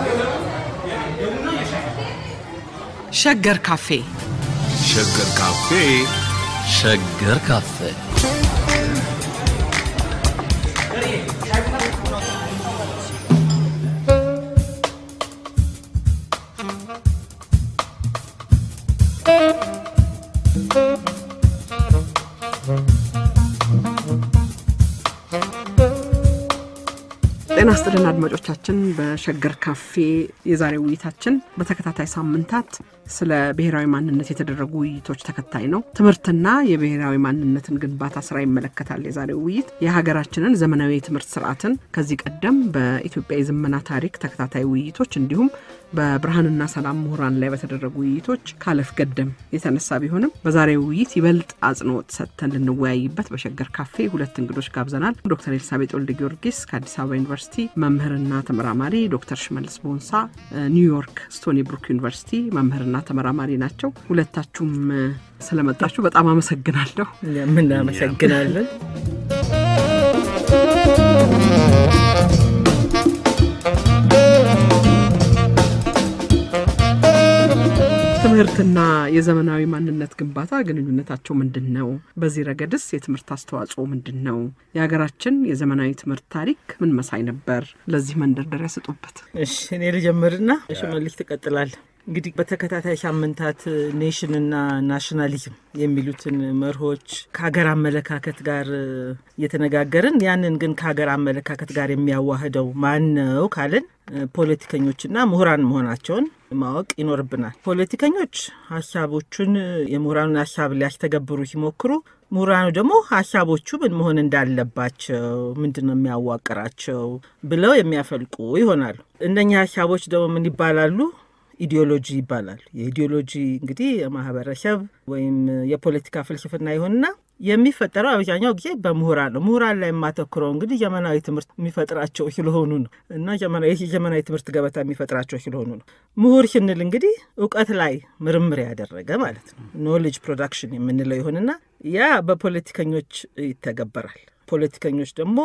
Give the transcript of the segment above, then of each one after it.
ሸገር ካፌ ሸገር ካፌ ሸገር ካፌ ጤና ይስጥልን አድማጮቻችን በሸገር ካፌ የዛሬው ውይይታችን በተከታታይ ሳምንታት ስለ ብሔራዊ ማንነት የተደረጉ ውይይቶች ተከታይ ነው። ትምህርትና የብሔራዊ ማንነትን ግንባታ ስራ ይመለከታል። የዛሬው ውይይት የሀገራችንን ዘመናዊ የትምህርት ስርዓትን ከዚህ ቀደም በኢትዮጵያ የዘመና ታሪክ ተከታታይ ውይይቶች እንዲሁም በብርሃንና ሰላም ምሁራን ላይ በተደረጉ ውይይቶች ካለፍ ገደም የተነሳ ቢሆንም በዛሬው ውይይት ይበልጥ አጽንኦት ሰጥተን ልንወያይበት በሸገር ካፌ ሁለት እንግዶች ጋብዘናል። ዶክተር ኤልሳቤጥ ወልደጊዮርጊስ ከአዲስ አበባ ዩኒቨርሲቲ መምህርና ተመራማሪ፣ ዶክተር ሽመልስ ቦንሳ ኒውዮርክ ስቶኒ ብሩክ ዩኒቨርሲቲ መምህርና ተመራማሪ ናቸው። ሁለታችሁም ስለመጣችሁ በጣም አመሰግናለሁ። ምን አመሰግናለን። ትምህርትና የዘመናዊ ማንነት ግንባታ ግንኙነታቸው ምንድነው? በዚህ ረገድስ የትምህርት አስተዋጽኦ ምንድነው? የሀገራችን የዘመናዊ ትምህርት ታሪክ ምን መሳይ ነበር? ለዚህ መንደርደሪያ ስጡበት። እሺ እኔ ልጀምርና ሽመልስ ትቀጥላለህ። እንግዲህ በተከታታይ ሳምንታት ኔሽንና ናሽናሊዝም የሚሉትን መርሆች ከሀገር አመለካከት ጋር እየተነጋገርን ያንን ግን ከሀገር አመለካከት ጋር የሚያዋህደው ማን ነው ካለን ፖለቲከኞችና ምሁራን መሆናቸውን ማወቅ ይኖርብናል። ፖለቲከኞች ሀሳቦቹን የምሁራኑን ሀሳብ ሊያስተገብሩ ሲሞክሩ፣ ምሁራኑ ደግሞ ሀሳቦቹ ምን መሆን እንዳለባቸው ምንድነው የሚያዋቅራቸው ብለው የሚያፈልቁ ይሆናሉ። እነኚህ ሀሳቦች ደግሞ ምን ይባላሉ? ኢዲዮሎጂ ይባላል። የኢዲዮሎጂ እንግዲህ የማህበረሰብ ወይም የፖለቲካ ፍልስፍና ይሆንና የሚፈጠረው አብዛኛው ጊዜ በምሁራን ነው። ምሁራን ላይ የማተኩረው እንግዲህ ዘመናዊ ትምህርት የሚፈጥራቸው ስለሆኑ ነው እና ዘመናዊ ትምህርት ገበታ የሚፈጥራቸው ስለሆኑ ነው። ምሁር ስንል እንግዲህ እውቀት ላይ ምርምር ያደረገ ማለት ነው። ኖሌጅ ፕሮዳክሽን የምንለው ይሆንና ያ በፖለቲከኞች ይተገበራል። ፖለቲከኞች ደግሞ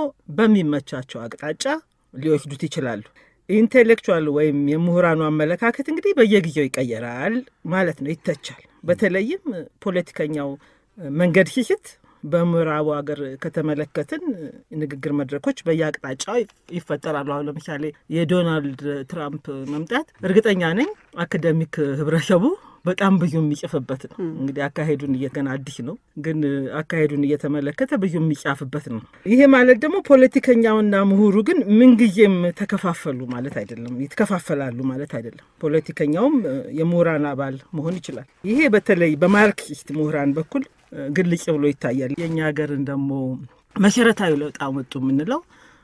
በሚመቻቸው አቅጣጫ ሊወስዱት ይችላሉ። ኢንቴሌክቹዋል ወይም የምሁራኑ አመለካከት እንግዲህ በየጊዜው ይቀየራል ማለት ነው፣ ይተቻል። በተለይም ፖለቲከኛው መንገድ ሲስት በምዕራቡ ሀገር ከተመለከትን ንግግር መድረኮች በየአቅጣጫው ይፈጠራሉ። አሁን ለምሳሌ የዶናልድ ትራምፕ መምጣት እርግጠኛ ነኝ አካዳሚክ ህብረተሰቡ በጣም ብዙ የሚጽፍበት ነው። እንግዲህ አካሄዱን እየገና አዲስ ነው፣ ግን አካሄዱን እየተመለከተ ብዙ የሚጻፍበት ነው። ይሄ ማለት ደግሞ ፖለቲከኛውና ምሁሩ ግን ምንጊዜም ተከፋፈሉ ማለት አይደለም፣ ይተከፋፈላሉ ማለት አይደለም። ፖለቲከኛውም የምሁራን አባል መሆን ይችላል። ይሄ በተለይ በማርክሲስት ምሁራን በኩል ግልጽ ብሎ ይታያል። የኛ ሀገርን ደግሞ መሰረታዊ ለውጥ አመጡ የምንለው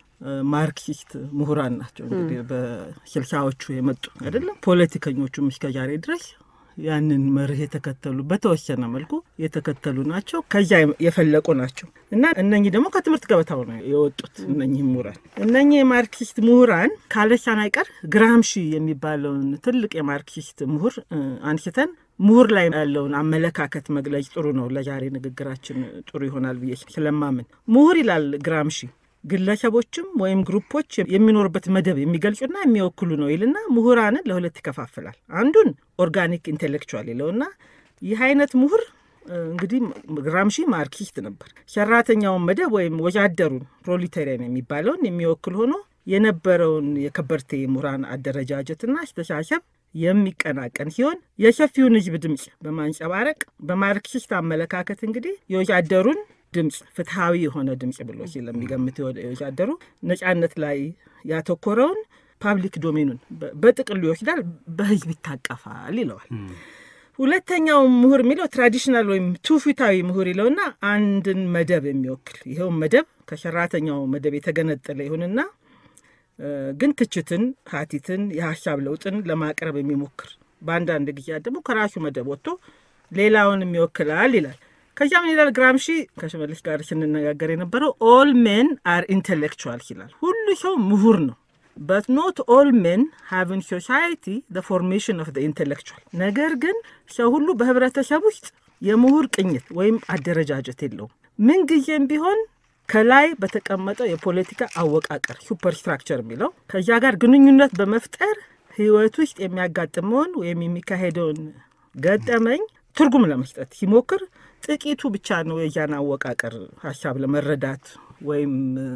ማርክሲስት ምሁራን ናቸው። እንግዲህ በ60ዎቹ የመጡ አይደለም። ፖለቲከኞቹም እስከዛሬ ድረስ ያንን መርህ የተከተሉ በተወሰነ መልኩ የተከተሉ ናቸው፣ ከዛ የፈለቁ ናቸው እና እነኚህ ደግሞ ከትምህርት ገበታው ነው የወጡት። እነኚህ ምሁራን እነኚህ የማርክሲስት ምሁራን ካለሻን አይቀር ግራምሺ የሚባለውን ትልቅ የማርክሲስት ምሁር አንስተን ምሁር ላይ ያለውን አመለካከት መግለጽ ጥሩ ነው። ለዛሬ ንግግራችን ጥሩ ይሆናል ብዬ ስለማምን ምሁር ይላል ግራምሺ ግለሰቦችም ወይም ግሩፖች የሚኖርበት መደብ የሚገልጹና የሚወክሉ ነው ይልና ምሁራንን ለሁለት ይከፋፍላል። አንዱን ኦርጋኒክ ኢንቴሌክቹዋል ይለውና ይህ አይነት ምሁር እንግዲህ ግራምሺ ማርክሲስት ነበር። ሰራተኛውን መደብ ወይም ወዛደሩን ፕሮሌታሪያን የሚባለውን የሚወክል ሆኖ የነበረውን የከበርቴ ምሁራን አደረጃጀትና አስተሳሰብ የሚቀናቀን ሲሆን የሰፊውን ህዝብ ድምጽ በማንጸባረቅ በማርክሲስት አመለካከት እንግዲህ የወዛደሩን ድምጽ ፍትሃዊ የሆነ ድምጽ ብሎ ስለሚገምት የወዛደሩ ነጻነት ላይ ያተኮረውን ፓብሊክ ዶሜኑን በጥቅሉ ይወስዳል፣ በህዝብ ይታቀፋል ይለዋል። ሁለተኛው ምሁር የሚለው ትራዲሽናል ወይም ትውፊታዊ ምሁር ይለውና አንድን መደብ የሚወክል ይሄው መደብ ከሰራተኛው መደብ የተገነጠለ ይሁንና ግን ትችትን፣ ሀቲትን፣ የሀሳብ ለውጥን ለማቅረብ የሚሞክር በአንዳንድ ጊዜ ደግሞ ከራሱ መደብ ወጥቶ ሌላውን የሚወክላል ይላል። ከዚያ ምን ይላል ግራምሺ? ከሽመልስ ጋር ስንነጋገር የነበረው all men are intellectuals ይላል። ሁሉ ሰው ምሁር ነው። but not all men have in society the formation of the intellectual። ነገር ግን ሰው ሁሉ በህብረተሰብ ውስጥ የምሁር ቅኝት ወይም አደረጃጀት የለውም። ምን ጊዜም ቢሆን ከላይ በተቀመጠው የፖለቲካ አወቃቀር ሱፐርስትራክቸር የሚለው ከዚያ ጋር ግንኙነት በመፍጠር ህይወት ውስጥ የሚያጋጥመውን ወይም የሚካሄደውን ገጠመኝ ትርጉም ለመስጠት ሲሞክር ጥቂቱ ብቻ ነው የጃና አወቃቀር ሐሳብ ለመረዳት ወይም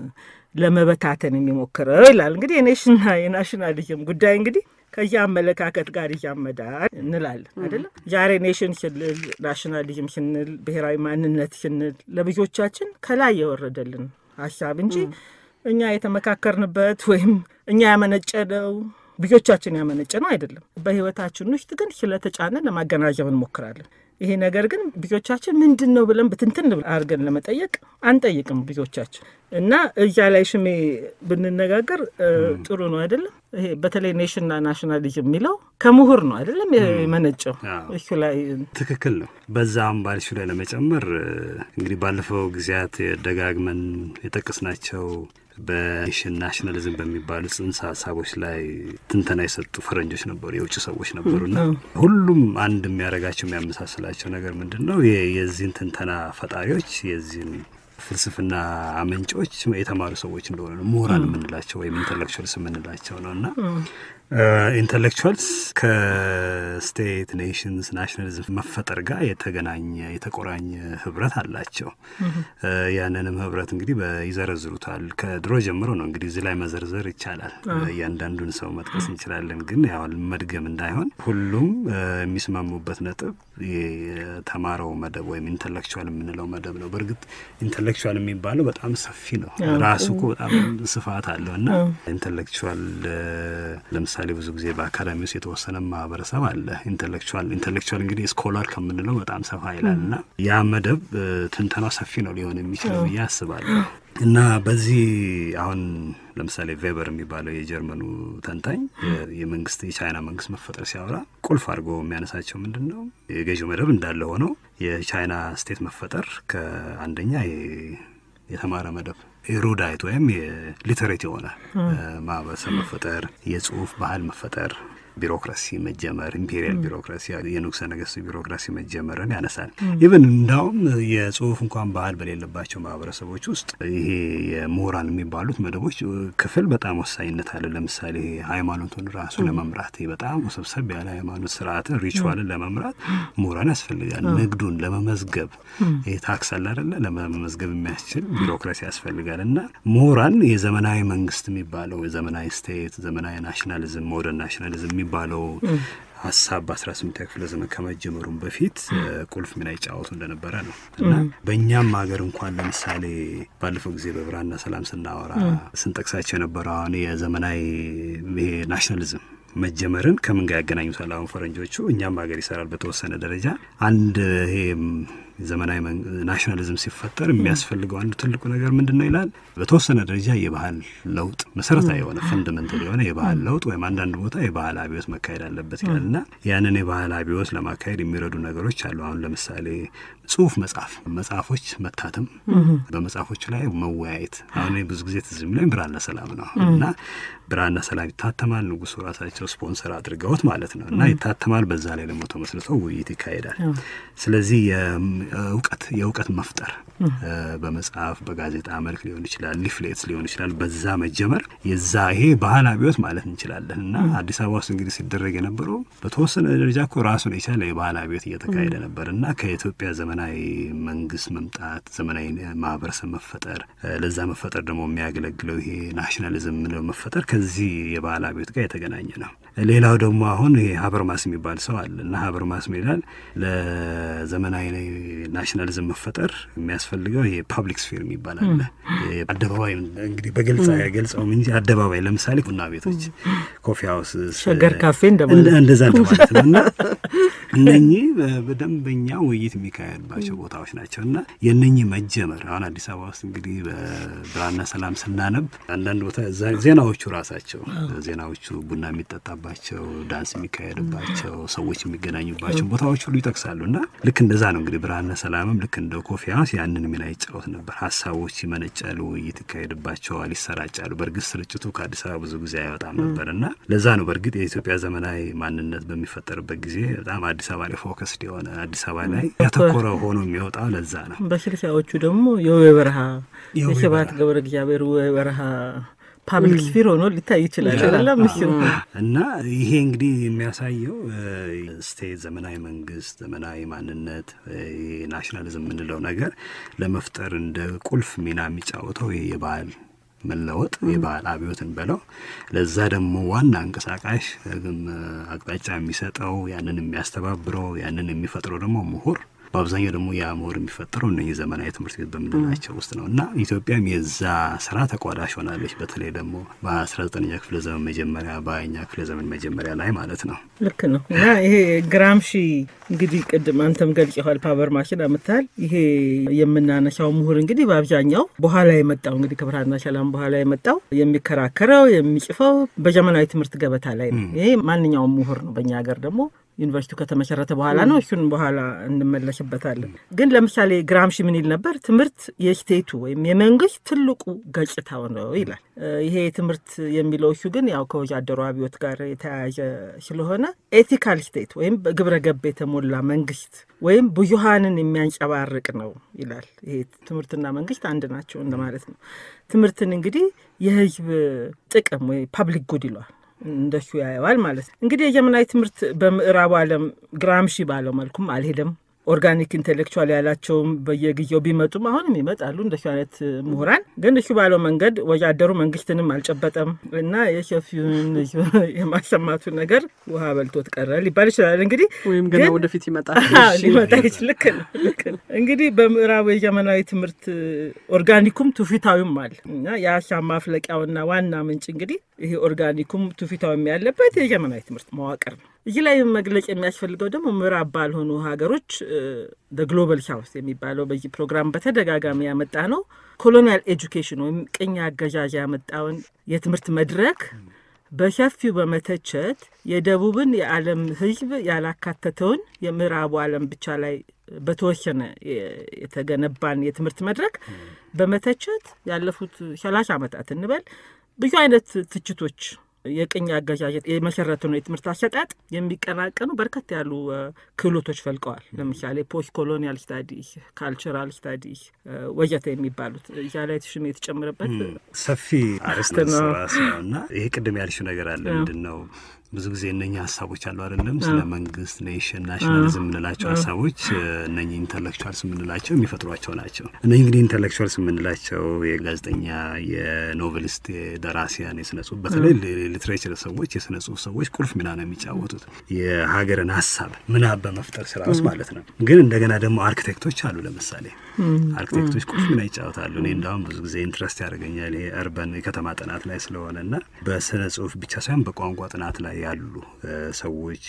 ለመበታተን የሚሞክረው ይላል። እንግዲህ የናሽናሊዝም ጉዳይ እንግዲህ ከዚያ አመለካከት ጋር ይዛመዳል እንላለን አይደል? ዛሬ ኔሽን ስንል ናሽናሊዝም ስንል ብሔራዊ ማንነት ስንል ለብዙዎቻችን ከላይ የወረደልን ሐሳብ እንጂ እኛ የተመካከርንበት ወይም እኛ ያመነጨነው ብዙዎቻችን ያመነጨነው አይደለም። በህይወታችን ውስጥ ግን ስለተጫነ ለማገናዘብ እንሞክራለን። ይሄ ነገር ግን ብዙዎቻችን ምንድነው ብለን በትንትን አድርገን ለመጠየቅ አንጠይቅም ብዙዎቻችን እና እዚያ ላይ ሽሜ ብንነጋገር ጥሩ ነው አይደለም? ይሄ በተለይ ኔሽንና ናሽናሊዝም የሚለው ከምሁር ነው አይደለም የመነጨው። እሱ ላይ ትክክል ነው። በዛም ባልሹ ላይ ለመጨመር እንግዲህ ባለፈው ጊዜያት ደጋግመን የጠቀስናቸው በኔሽን ናሽናሊዝም በሚባሉ ጽንሰ ሐሳቦች ላይ ትንተና የሰጡ ፈረንጆች ነበሩ፣ የውጭ ሰዎች ነበሩና ሁሉም አንድ የሚያረጋቸው የሚያመሳስላቸው ነገር ምንድነው? የዚህን ትንተና ፈጣሪዎች የዚህን ፍልስፍና አመንጮች የተማሩ ሰዎች እንደሆነ ነው ምሁራን የምንላቸው ወይም ኢንተሌክቹዋልስ የምንላቸው ነውና ኢንተሌክቹዋልስ ከስቴት ኔሽንስ ናሽናሊዝም መፈጠር ጋር የተቆራኘ ህብረት አላቸው። ያንንም ህብረት እንግዲህ ይዘረዝሩታል። ከድሮ ጀምሮ ነው እንግዲህ እዚህ ላይ መዘርዘር ይቻላል። እያንዳንዱን ሰው መጥቀስ እንችላለን፣ ግን ያው መድገም እንዳይሆን ሁሉም የሚስማሙበት ነጥብ የተማረው መደብ ወይም ኢንተሌክቹዋል የምንለው መደብ ነው። በእርግጥ ኢንተሌክቹዋል የሚባለው በጣም ሰፊ ነው፣ ራሱ እኮ በጣም ስፋት አለውና ኢንተሌክቹዋል ለምሳሌ ብዙ ጊዜ በአካዳሚ ውስጥ የተወሰነ ማህበረሰብ አለ። ኢንተሌክቹዋል እንግዲህ ስኮላር ከምንለው በጣም ሰፋ ይላልና ያ መደብ ትንተናው ሰፊ ነው ሊሆን የሚችለው ያስባለሁ። እና በዚህ አሁን ለምሳሌ ቬበር የሚባለው የጀርመኑ ተንታኝ የመንግስት የቻይና መንግስት መፈጠር ሲያወራ ቁልፍ አድርጎ የሚያነሳቸው ምንድነው? የገዢው መደብ እንዳለ ሆነው የቻይና ስቴት መፈጠር ከአንደኛ የተማረ መደብ ሩዳይት ወይም የሊተሬት የሆነ ማህበረሰብ መፈጠር፣ የጽሁፍ ባህል መፈጠር፣ ቢሮክራሲ መጀመር፣ ኢምፔሪያል ቢሮክራሲ የንጉሠ ነገሥት ቢሮክራሲ መጀመርን ያነሳል። ኢቭን እንዳውም የጽሁፍ እንኳን ባህል በሌለባቸው ማህበረሰቦች ውስጥ ይሄ የምሁራን የሚባሉት መደቦች ክፍል በጣም ወሳኝነት አለ። ለምሳሌ ሃይማኖቱን ራሱ ለመምራት በጣም ውስብስብ ያለ ሃይማኖት ስርዓትን ሪቹዋልን ለመምራት ምሁራን ያስፈልጋል። ንግዱን ለመመዝገብ ታክስ አለ አይደለ? ለመመዝገብ የሚያስችል ቢሮክራሲ ያስፈልጋል። እና ምሁራን የዘመናዊ መንግስት የሚባለው የዘመናዊ ስቴት ዘመናዊ ናሽናሊዝም ሞደርን ናሽናሊዝም የሚባለው ሐሳብ በ18ኛው ክፍለ ዘመን ከመጀመሩም በፊት ቁልፍ ሚና ይጫወቱ እንደነበረ ነው። እና በእኛም ሀገር እንኳን ለምሳሌ ባለፈው ጊዜ በብርሃንና ሰላም ስናወራ ስንጠቅሳቸው የነበረው አሁን የዘመናዊ ናሽናሊዝም መጀመርን ከምን ጋር ያገናኙታል? አሁን ፈረንጆቹ እኛም ሀገር ይሰራል በተወሰነ ደረጃ አንድ ይሄ ዘመናዊ ናሽናሊዝም ሲፈጠር የሚያስፈልገው አንዱ ትልቁ ነገር ምንድነው ይላል? በተወሰነ ደረጃ የባህል ለውጥ መሰረታዊ የሆነ ፈንዳሜንታል የሆነ የባህል ለውጥ ወይም አንዳንድ ቦታ የባህል አብዮት መካሄድ አለበት ይላልና ያንን የባህል አብዮት ለማካሄድ የሚረዱ ነገሮች አሉ። አሁን ለምሳሌ ጽሁፍ መጽሐፎች መታተም፣ በመጽሐፎች ላይ መወያየት። አሁን ብዙ ጊዜ ትዝ የሚለኝ ብርሃንና ሰላም ነው እና ብርሃንና ሰላም ይታተማል። ንጉሱ ራሳቸው ስፖንሰር አድርገውት ማለት ነው እና ይታተማል። በዛ ላይ ደግሞ ተመስርቶ ውይይት ይካሄዳል። ስለዚህ የእውቀት መፍጠር በመጽሐፍ በጋዜጣ መልክ ሊሆን ይችላል፣ ሊፍሌትስ ሊሆን ይችላል። በዛ መጀመር የዛ ይሄ ባህል አብዮት ማለት እንችላለን። እና አዲስ አበባ ውስጥ እንግዲህ ሲደረግ የነበረው በተወሰነ ደረጃ እኮ ራሱን የቻለ የባህል አብዮት እየተካሄደ ነበር እና ከኢትዮጵያ ዘመናዊ መንግስት መምጣት፣ ዘመናዊ ማህበረሰብ መፈጠር፣ ለዛ መፈጠር ደግሞ የሚያገለግለው ይሄ ናሽናሊዝም ነው መፈጠር ከዚህ የባህል አብዮት ጋር የተገናኘ ነው። ሌላው ደግሞ አሁን ይሄ ሀበርማስ የሚባል ሰው አለ እና ሀበርማስ ይላል ለዘመናዊ ናሽናሊዝም መፈጠር የሚያስፈልገው ይሄ ፐብሊክ ስፌር የሚባል አለ። አደባባይ እንግዲህ በግልጽ አይገልጸውም እንጂ አደባባይ ለምሳሌ ቡና ቤቶች፣ ኮፊ ሃውስ፣ ሸገር ካፌ እንደዛ እንደማለት ነው። እና እነኚህ በደንበኛ ውይይት የሚካሄድባቸው ቦታዎች ናቸው እና የእነኚህ መጀመር አሁን አዲስ አበባ ውስጥ እንግዲህ በብርሃንና ሰላም ስናነብ አንዳንድ ቦታ ዜናዎቹ ራሳቸው ዜናዎቹ ቡና የሚጠጣባቸው፣ ዳንስ የሚካሄድባቸው፣ ሰዎች የሚገናኙባቸው ቦታዎች ሁሉ ይጠቅሳሉ። እና ልክ እንደዛ ነው እንግዲህ ብርሃንና ሰላምም ልክ እንደ ኮፊ ሃውስ ያንን ሚና ይጫወት ነበር። ሀሳቦች ይመነጫሉ፣ ውይይት ይካሄድባቸዋል፣ ይሰራጫሉ። በእርግጥ ስርጭቱ ከአዲስ አበባ ብዙ ጊዜ አይወጣም ነበር እና ለዛ ነው በእርግጥ የኢትዮጵያ ዘመናዊ ማንነት በሚፈጠርበት ጊዜ በጣም አዲስ አበባ ላይ ፎከስድ የሆነ አዲስ አበባ ላይ ያተኮረ ሆኖ የሚወጣው ለዛ ነው። በስልሳዎቹ ደግሞ የወይበረሃ የስብሐት ገብረ እግዚአብሔር ወይበረሃ ፓብሊክ ስፊር ሆኖ ሊታይ ይችላል አይደለም እሱ እና ይሄ እንግዲህ የሚያሳየው ስቴት ዘመናዊ መንግስት ዘመናዊ ማንነት ናሽናሊዝም የምንለው ነገር ለመፍጠር እንደ ቁልፍ ሚና የሚጫወተው የባህል መለወጥ የባህል አብዮትን በለው ለዛ ደግሞ ዋና እንቅስቃሴ አቅጣጫ የሚሰጠው ያንን የሚያስተባብረው ያንን የሚፈጥረው ደግሞ ምሁር በአብዛኛው ደግሞ ያሞር የሚፈጠረው እነዚህ ዘመናዊ ትምህርት ቤት በመናቸው ውስጥ ነውና ኢትዮጵያም የዛ ስራ ተቋዳሽ ሆናለች በተለይ ደግሞ በ19ኛ ክፍለ ዘመን መጀመሪያ በ20ኛ ክፍለ ዘመን መጀመሪያ ላይ ማለት ነው ልክ ነው እና ይሄ ግራምሺ እንግዲህ ቅድም አንተም ገልጸሃል ፓወር ማሽን አመጣል ይሄ የምናነሳው ምሁር እንግዲህ በአብዛኛው በኋላ የመጣው እንግዲህ ከብርሃንና ሰላም በኋላ የመጣው የሚከራከረው የሚጽፈው በዘመናዊ ትምህርት ገበታ ላይ ነው ይሄ ማንኛውም ምሁር ነው በእኛ ሀገር ደግሞ ዩኒቨርሲቲ ከተመሰረተ በኋላ ነው እሱን በኋላ እንመለስበታለን ግን ለምሳሌ ግራምሺ ምን ይል ነበር ትምህርት የስቴቱ ወይም የመንግስት ትልቁ ገጽታው ነው ይላል ይሄ ትምህርት የሚለው እሱ ግን ያው ከወዛደሩ አብዮት ጋር የተያያዘ ስለሆነ ኤቲካል ስቴት ወይም ግብረ ገብ የተሞላ መንግስት ወይም ብዙሃንን የሚያንጸባርቅ ነው ይላል ይሄ ትምህርትና መንግስት አንድ ናቸው እንደማለት ነው ትምህርትን እንግዲህ የህዝብ ጥቅም ወይ ፐብሊክ ጉድ ይሏል እንደሱ ያያዋል ማለት ነው እንግዲህ የዘመናዊ ትምህርት በምዕራቡ ዓለም ግራምሺ ባለው መልኩም አልሄደም ኦርጋኒክ ኢንተሌክቹዋል ያላቸውም በየጊዜው ቢመጡም አሁንም ይመጣሉ እንደሱ አይነት ምሁራን ግን እሱ ባለው መንገድ ወዛደሩ መንግስትንም አልጨበጠም እና የሸፊውን የማሰማቱ ነገር ውሃ በልቶት ቀረ ሊባል ይችላል እንግዲህ ወይም ገና ወደፊት ይመጣል ሊመጣ ይችላል ልክ ነው እንግዲህ በምዕራቡ የዘመናዊ ትምህርት ኦርጋኒኩም ትውፊታዊም አለ እና የሀሳብ ማፍለቂያውና ዋና ምንጭ እንግዲህ ይሄ ኦርጋኒኩም ትውፊታዊም ያለበት የዘመናዊ ትምህርት መዋቅር ነው እዚህ ላይ መግለጽ የሚያስፈልገው ደግሞ ምዕራብ ባልሆኑ ሀገሮች ግሎባል ሳውዝ የሚባለው በዚህ ፕሮግራም በተደጋጋሚ ያመጣ ነው ኮሎኒያል ኤጁኬሽን ወይም ቅኝ አገዛዝ ያመጣውን የትምህርት መድረክ በሰፊው በመተቸት የደቡብን የዓለም ህዝብ ያላካተተውን የምዕራቡ ዓለም ብቻ ላይ በተወሰነ የተገነባን የትምህርት መድረክ በመተቸት ያለፉት 30 ዓመታት እንበል ብዙ አይነት ትችቶች የቅኝ አገዛዝ የመሰረተው የትምህርት አሰጣጥ የሚቀናቀኑ በርከት ያሉ ክህሎቶች ፈልቀዋል ለምሳሌ ፖስት ኮሎኒያል ስታዲስ ካልቸራል ስታዲስ ወጀተ የሚባሉት እዛ ላይ ትሽም የተጨመረበት ሰፊ አርስተ ነውና ይሄ ቅድም ያልሽው ነገር አለ ምንድነው ብዙ ጊዜ እነኛ ሐሳቦች አሉ አይደለም ስለ መንግስት ኔሽን ናሽናሊዝም ምንላቸው ሐሳቦች እነኚህ ኢንተሌክቹዋልስ ምንላቸው የሚፈጥሯቸው ናቸው እነኚህ እንግዲህ ኢንተሌክቹዋልስ ምንላቸው የጋዜጠኛ የኖቨሊስት የደራሲያን የስነጽሁፍ በተለይ ሊትሬቸር ሰዎች የስነጽሁፍ ሰዎች ቁልፍ ሚና ነው የሚጫወቱት የሀገርን ሐሳብ ምናብ በመፍጠር ስራ ውስጥ ማለት ነው ግን እንደገና ደግሞ አርኪቴክቶች አሉ ለምሳሌ አርኪቴክቶች ቁልፍ ሚና ይጫወታሉ እኔ እንዳውም ብዙ ጊዜ ኢንትረስት ያደርገኛል ይሄ አርባን የከተማ ጥናት ላይ ስለሆነና በስነጽሁፍ ብቻ ሳይሆን በቋንቋ ጥናት ላይ ያሉ ሰዎች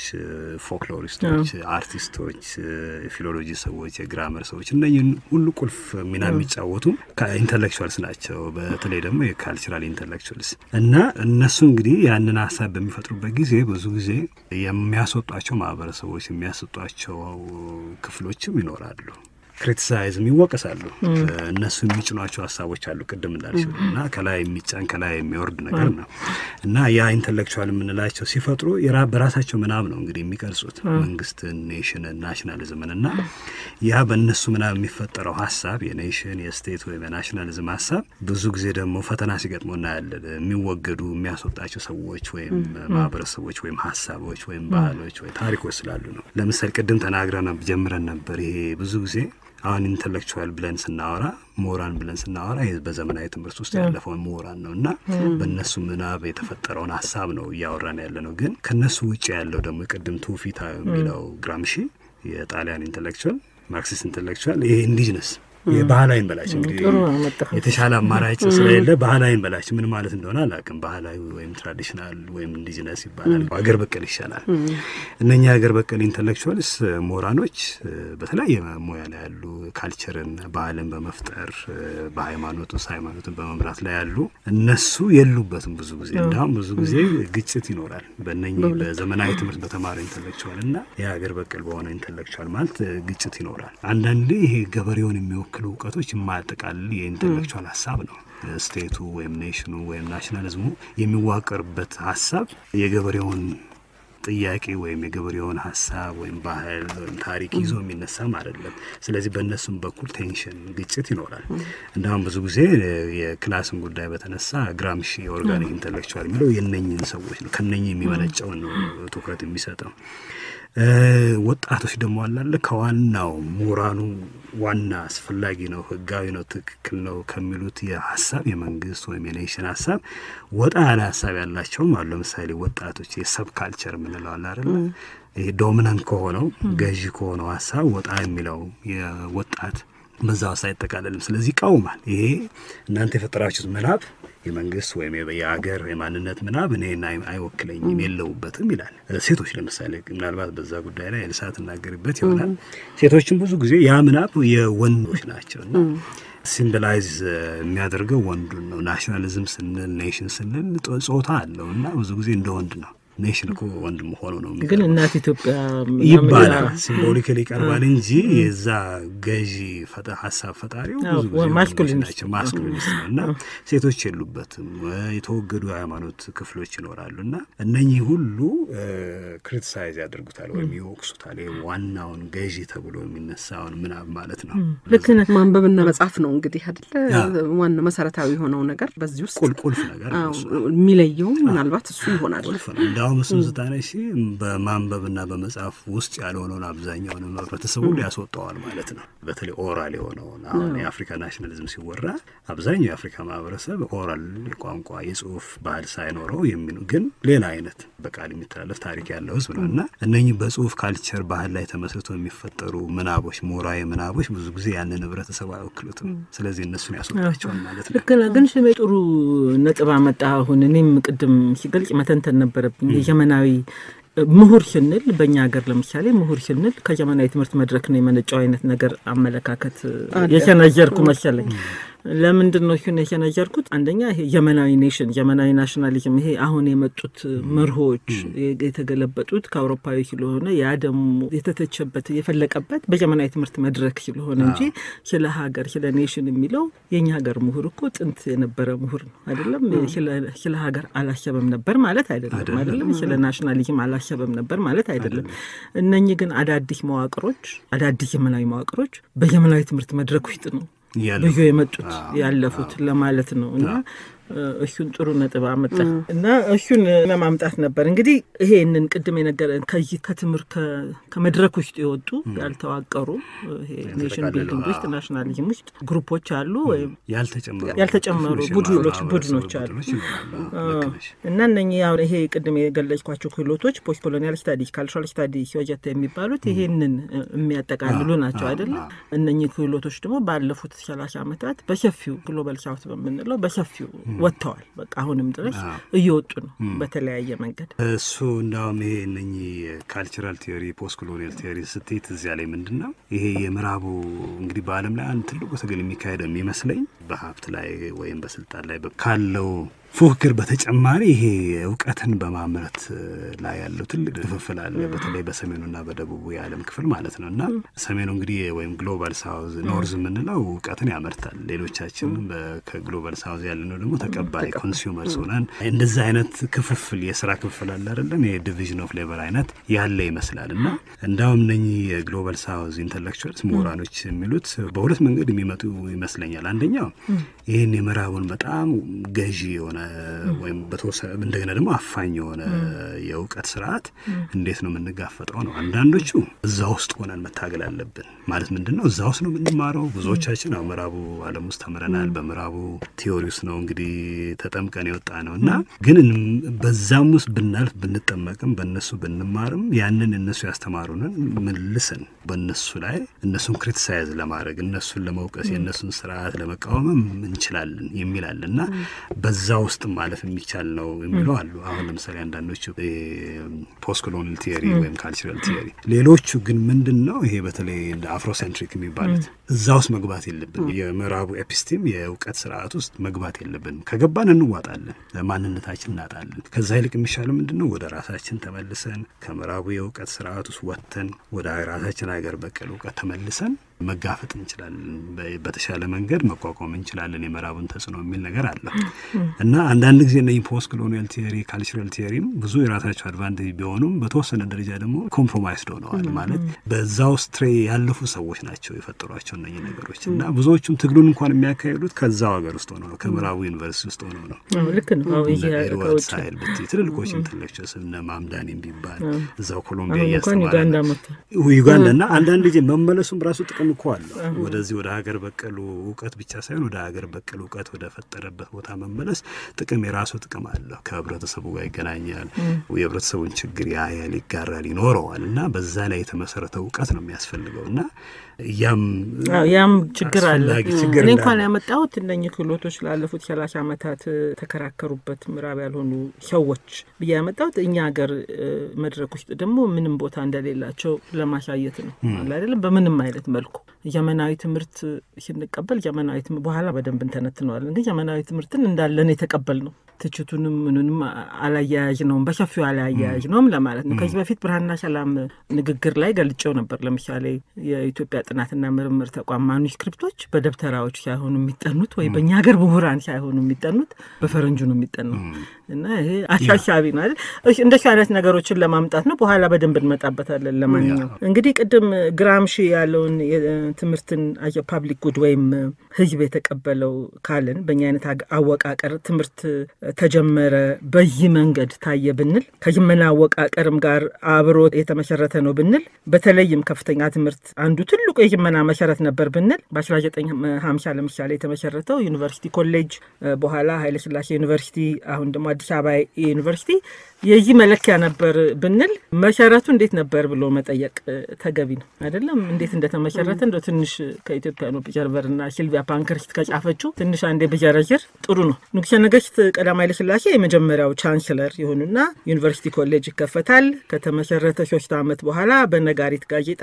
ፎክሎሪስቶች አርቲስቶች ፊሎሎጂ ሰዎች የግራመር ሰዎች እነኚህ ሁሉ ቁልፍ ሚና የሚጫወቱ ኢንተሌክቹዋልስ ናቸው በተለይ ደግሞ የካልቸራል ኢንተሌክቹዋልስ እና እነሱ እንግዲህ ያንን ሐሳብ በሚፈጥሩበት ጊዜ ብዙ ጊዜ የሚያስወጣቸው ማህበረሰቦች የሚያስወጣቸው ክፍሎችም ይኖራሉ ክሪቲሳይዝም ይወቀሳሉ እነሱ የሚጭኗቸው ሐሳቦች አሉ ቅድም እንዳልሽውና ከላይ የሚጫን ከላይ የሚወርድ ነገር ነው እና ያ ኢንተሌክቹዋል ምንላቸው ሲፈጥሩ በራሳቸው ምናብ ነው እንግዲህ የሚቀርጹት መንግስት ኔሽን ናሽናሊዝም እና ያ በእነሱ ምናብ የሚፈጠረው ሐሳብ የኔሽን የስቴት ወይ የናሽናሊዝም ሐሳብ ብዙ ጊዜ ደግሞ ፈተና ሲገጥሙና ያለ የሚወገዱ የሚያስወጣቸው ሰዎች ወይም ማህበረሰቦች ወይም ሐሳቦች ወይም ባህሎች ወይ ታሪኮች ስላሉ ነው ለምሳሌ ቅድም ተናግረን ጀምረን ነበር ይሄ ብዙ ጊዜ አሁን ኢንተሌክቹዋል ብለን ስናወራ ሞራን ብለን ስናወራ በዘመናዊ ትምህርት ውስጥ ያለፈው ሞራን ነውና በእነሱ ምናብ የተፈጠረውን ሐሳብ ነው ያወራን ያለነው ግን ከነሱ ውጪ ያለው ደግሞ ቅድም ትውፊታ የሚለው ግራምሺ የጣሊያን ኢንተሌክቹዋል ማርክሲስት ኢንተሌክቹዋል ይሄ ኢንዲጂነስ የባህላዊ በላች እንግዲህ የተሻለ አማራጭ ስለሌለ ባህላዊ በላች ምን ማለት እንደሆነ አላውቅም ባህላዊ ወይም ትራዲሽናል ወይም ኢንዲጂነስ ይባላል ሀገር በቀል ይሻላል እነኛ ሀገር በቀል ኢንተሌክቹዋልስ ሞራኖች በተለያየ ሙያ ላይ ያሉ ካልቸርን ባህልን በመፍጠር ሃይማኖትን በመምራት ላይ ያሉ እነሱ የሉበትም ብዙ ጊዜ እንዳውም ብዙ ጊዜ ግጭት ይኖራል በእነኚህ በዘመናዊ ትምህርት በተማረ ኢንተሌክቹዋልና የሀገር በቀል በሆነ ኢንተሌክቹዋል ማለት ግጭት ይኖራል አንዳንዴ ይሄ ገበሬውን የሚወክሉ እውቀቶች የማያጠቃልል የኢንተሌክቹዋል ሐሳብ ነው ስቴቱ ወይም ኔሽኑ ወይም ናሽናሊዝሙ የሚዋቀርበት ሐሳብ የገበሬውን ጥያቄ ወይም የገበሬውን ሀሳብ ወይም ባህል ወይም ታሪክ ይዞ የሚነሳም አይደለም። ስለዚህ በእነሱም በኩል ቴንሽን ግጭት ይኖራል። እንደውም ብዙ ጊዜ የክላስን ጉዳይ በተነሳ ግራምሺ ኦርጋኒክ ኢንተሌክቹዋል የሚለው የነኝን ሰዎች ነው ከነኝህ የሚመነጨው ነው ትኩረት የሚሰጠው። ወጣቶች ደግሞ አላለ ከዋናው ምሁራኑ ዋና አስፈላጊ ነው ህጋዊ ነው ትክክል ነው ከሚሉት የሀሳብ የመንግስት ወይም የኔሽን ሀሳብ ወጣ ያለ ሀሳብ ያላቸውም አሉ። ለምሳሌ ወጣቶች የሰብ ካልቸር ምንለው አለ አይደል? ይሄ ዶሚናንት ከሆነው ገዢ ከሆነው ሀሳብ ወጣ የሚለው የወጣት በዛው ሳይጠቃለልም ስለዚህ ይቃወማል። ይሄ እናንተ የፈጠራችሁት ምናብ የመንግስት ወይም የሀገር የማንነት ምናብ እኔን አይወክለኝም የለውበትም ይላል። ሴቶች ለምሳሌ ምናልባት በዛ ጉዳይ ላይ ልሳት እናገርበት ይሆናል። ሴቶችን ብዙ ጊዜ ያ ምናብ የወንዶች ናቸውና ሲምቦላይዝ የሚያደርገው ወንዱን ነው። ናሽናሊዝም ስንል ኔሽን ስንል ጾታ አለውና ብዙ ጊዜ እንደ ወንድ ነው። ኔሽን እኮ ወንድም ሆኖ ነው ግን እናት ኢትዮጵያ ይባላል ሲምቦሊካሊ ቀርባል እንጂ የዛ ገዢ ሀሳብ ፈጣሪው ብዙ ጊዜ ማስኩሊኒስት ነውና ሴቶች የሉበትም። የተወገዱ ሃይማኖት ክፍሎች ይኖራሉና እነኚህ ሁሉ ክሪቲሳይዝ ያደርጉታል ወይም ይወቅሱታል። ዋናውን ገዢ ተብሎ የሚነሳውን ምናብ ማለት ነው። ልክ ማንበብና መጻፍ ነው እንግዲህ አይደል ዋና መሰረታዊ የሆነው ነገር በዚህ ውስጥ ቁልፍ ነገር የሚለየው ምናልባት እሱ ይሆናል። መስም ስታነሺ በማንበብና በመጻፍ ውስጥ ያልሆነውን አብዛኛውን ህብረተሰቡ ሊያስወጣዋል ማለት ነው። በተለይ ኦራል የሆነውን አሁን የአፍሪካ ናሽናሊዝም ሲወራ አብዛኛው የአፍሪካ ማህበረሰብ ኦራል የቋንቋ የጽሁፍ ባህል ሳይኖረው ግን ሌላ አይነት በቃል የሚተላለፍ ታሪክ ያለው ህዝብ ነውና እነኚህ በጽሁፍ ካልቸር ባህል ላይ ተመስርተው የሚፈጠሩ ምናቦች ሞራዊ ምናቦች ብዙ ጊዜ ያንን ህብረተሰብ አይወክሉትም። ስለዚህ እነሱን ያስወጣቸዋል ማለት ነው። ግን ሽሜ ጥሩ ነጥብ አመጣ። አሁን እኔም ቅድም ሲገልጽ መተንተን ነበረብኝ። የዘመናዊ ምሁር ስንል በእኛ ሀገር ለምሳሌ ምሁር ስንል ከዘመናዊ ትምህርት መድረክ ነው የመነጨው አይነት ነገር አመለካከት የሰነዘርኩ መሰለኝ። ለምንድን ነው እሱን የሰነዘርኩት? አንደኛ ይሄ ዘመናዊ ኔሽን ዘመናዊ ናሽናሊዝም ይሄ አሁን የመጡት መርሆች የተገለበጡት ከአውሮፓዊ ስለሆነ ያ ደግሞ የተተቸበት የፈለቀበት በዘመናዊ ትምህርት መድረክ ስለሆነ እንጂ ስለ ሀገር ስለ ኔሽን የሚለው የኛ ሀገር ምሁር እኮ ጥንት የነበረ ምሁር ነው አይደለም። ስለ ሀገር አላሰበም ነበር ማለት አይደለም። ስለ ናሽናሊዝም አላሰበም ነበር ማለት አይደለም። እነኚህ ግን አዳዲስ መዋቅሮች አዳዲስ ዘመናዊ መዋቅሮች በዘመናዊ ትምህርት መድረክ ውስጥ ነው ብዙ የመጡት ያለፉት ለማለት ነው። እና እሱን ጥሩ ነጥብ አመጣ እና እሱን ለማምጣት ነበር እንግዲህ ይሄንን ቅድም የነገረን ከዚህ ከትምህርት ከመድረክ ውስጥ የወጡ ያልተዋቀሩ ይሄ ኔሽን ቢልዲንግ ውስጥ ናሽናሊዝም ውስጥ ግሩፖች አሉ ወይም ያልተጨመሩ ቡድኖች አሉ። እና እነኚህ ያው ይሄ ቅድም የገለጽኳቸው ክህሎቶች ፖስት ኮሎኒያል ስታዲስ ካልቸራል ስታዲስ ወጀት የሚባሉት ይሄንን የሚያጠቃልሉ ናቸው አይደል? እነኚህ ክህሎቶች ደግሞ ባለፉት 30 ዓመታት በሰፊው ግሎባል ሳውት በምንለው በሰፊው ወጥተዋል። በቃ አሁንም ድረስ እየወጡ ነው በተለያየ መንገድ። እሱ እንዳውም ይሄ እነኚህ ካልቸራል ቲዮሪ ፖስት ኮሎኒያል ቲዮሪ ስትይት እዚያ ላይ ምንድነው ይሄ የምዕራቡ እንግዲህ በዓለም ላይ አንድ ትልቁ ትግል የሚካሄደው የሚመስለኝ በሀብት ላይ ወይም በስልጣን ላይ ካለው ፉክክር በተጨማሪ ይሄ እውቀትን በማምረት ላይ ያለው ትልቅ ክፍፍል አለ። በተለይ በሰሜኑና በደቡቡ የዓለም ክፍል ማለት ነውና ሰሜኑ እንግዲህ ወይም ግሎባል ሳውዝ ኖርዝ የምንለው እውቀትን ያመርታል። ሌሎቻችን ከግሎባል ሳውዝ ያለነው ደግሞ ተቀባይ ኮንሱመርስ ሆነን እንደዛ አይነት ክፍፍል የሥራ ክፍፍል አለ አይደለም። የዲቪዥን ኦፍ ሌበር አይነት ያለ ይመስላልና እንዳውም እነኚህ የግሎባል ሳውዝ ኢንተሌክቹዋልስ ምሁራኖች የሚሉት በሁለት መንገድ የሚመጡ ይመስለኛል። አንደኛው ይሄን የምዕራቡን በጣም ገዢ የሆነ ወይም በተወሰነ እንደገና ደግሞ አፋኝ የሆነ የእውቀት ስርዓት እንዴት ነው የምንጋፈጠው ነው። አንዳንዶቹ እዛ ውስጥ ሆነን መታገል አለብን ማለት ምንድነው እዛ ውስጥ ነው የምንማረው። ብዙዎቻችን ምዕራቡ ዓለም ውስጥ ተምረናል። በምዕራቡ ቲዮሪ ውስጥ ነው እንግዲህ ተጠምቀን የወጣ ነውና ግን በዛም ውስጥ ብናልፍ ብንጠመቅም በእነሱ ብንማርም ያንን እነሱ ያስተማሩንን መልሰን በእነሱ ላይ እነሱን ክሪቲሳይዝ ለማድረግ እነሱን ለመውቀስ የእነሱን ስርዓት ለመቃወምም እንችላለን የሚላልና በዛው ውስጥ ማለፍ የሚቻል ነው የሚለው አሉ። አሁን ለምሳሌ አንዳንዶቹ ፖስት ኮሎኒያል ቲዮሪ ወይም ካልቸራል ቲዮሪ፣ ሌሎቹ ግን ምንድነው ይሄ በተለይ አፍሮሴንትሪክ የሚባሉት እዛ ውስጥ መግባት የለብን። የምዕራቡ ኤፒስቴም የእውቀት ስርዓት ውስጥ መግባት የለብን። ከገባን እንዋጣለን፣ ማንነታችን እናጣለን። ከዛ ይልቅ የሚሻለው ምንድነው ወደ ራሳችን ተመልሰን ከምዕራቡ የእውቀት ስርዓት ውስጥ ወጥተን ወደ ራሳችን ሀገር በቀል እውቀት ተመልሰን መጋፈጥ እንችላለን በተሻለ መንገድ መቋቋም እንችላለን የመራቡን ተጽዕኖ የሚል ነገር አለ እና አንዳንድ ጊዜ ነው ፖስት ኮሎኒያል ቲዮሪ ካልቸራል ቲዮሪም ብዙ የራሳቸው አድቫንቴጅ ቢሆኑም በተወሰነ ደረጃ ደግሞ ኮምፕሮማይዝ ሆነዋል ማለት በዛው ስትሬ ያለፉ ሰዎች ናቸው የፈጠሯቸው እነዚህ ነገሮች እና ብዙዎቹም ትግሉን እንኳን የሚያካሂዱት ከዛው ሀገር ውስጥ ሆነው ነው ከምዕራቡ ዩኒቨርሲቲ ውስጥ ሆነው ነው ልክ ነው ይሄ ሳይል ትልልቆች ኢንተሌክቹዋልስ እና ማምዳኒ ቢባል እዛው ኮሎምቢያ ያስተማራሉ ዩጋንዳና አንዳንድ ጊዜ መመለሱም ራሱ ጥቅም እኮ አለ ወደዚህ ወደ ሀገር በቀሉ ዕውቀት ብቻ ሳይሆን ወደ ሀገር በቀሉ ዕውቀት ወደ ፈጠረበት ቦታ መመለስ ጥቅም የራሱ ጥቅም አለ ከህብረተሰቡ ጋር ይገናኛል የህብረተሰቡን ችግር ያያል ይጋራል ይኖረዋል እና በዛ ላይ የተመሰረተ ዕውቀት ነው የሚያስፈልገውና ያም ችግር አለ እኔ እንኳን ያመጣሁት እነኚህ ክህሎቶች ላለፉት 30 ዓመታት ተከራከሩበት ምዕራብ ያልሆኑ ሰዎች በያመጣሁት እኛ ሀገር መድረክ ውስጥ ደግሞ ምንም ቦታ እንደሌላቸው ለማሳየት ነው አይደለም በምንም አይነት መልኩ ዘመናዊ ትምህርት ሲንቀበል ዘመናዊ ትምህርት በኋላ በደንብ እንተነትነዋለን ግን ዘመናዊ ትምህርትን እንዳለን የተቀበልነው ትችቱንም ምንንም አላያያዥ ነው በሰፊው አላያያዥ ነው ለማለት ነው ከዚህ በፊት ብርሃንና ሰላም ንግግር ላይ ገልጬው ነበር ለምሳሌ የኢትዮጵያ ጥናትና ምርምር ተቋም ማኑስክሪፕቶች በደብተራዎች ሳይሆኑ የሚጠኑት ወይ በእኛ ሀገር ምሁራን ሳይሆኑ የሚጠኑት በፈረንጁ ነው የሚጠኑት እና ይሄ አሻሻቢ ነው አይደል እንደዚህ አይነት ነገሮችን ለማምጣት ነው በኋላ በደንብ እንመጣበታለን ለማንኛውም እንግዲህ ቅድም ግራምሺ ያለውን ትምህርትን አየ ፐብሊክ ጉድ ወይም ህዝብ የተቀበለው ካለን በእኛ አይነት አወቃቀር ትምህርት ተጀመረ በዚህ መንገድ ታየ ብንል ከጅመና አወቃቀርም ጋር አብሮ የተመሰረተ ነው ብንል በተለይም ከፍተኛ ትምህርት አንዱ ትልቁ የጅመና መሰረት ነበር ብንል በ1950 ለምሳሌ የተመሰረተው ዩኒቨርሲቲ ኮሌጅ በኋላ ኃይለ ሥላሴ ዩኒቨርሲቲ አሁን ደግሞ አዲስ አበባ ዩኒቨርሲቲ የዚህ መለኪያ ነበር ብንል መሰረቱ እንዴት ነበር ብሎ መጠየቅ ተገቢ ነው አይደለም እንዴት እንደተመሰረተ እንደው ትንሽ ከኢትዮጵያ ነው ቢጀርበርና ሲልቪያ ፓንክረስት ከጻፈችው ትንሽ አንዴ ቢጀረጀር ጥሩ ነው ንጉሠ ነገሥት ቀዳማዊ ኃይለ ሥላሴ የመጀመሪያው ቻንስለር ይሆኑና ዩኒቨርሲቲ ኮሌጅ ይከፈታል ከተመሰረተ 3 ዓመት በኋላ በነጋሪት ጋዜጣ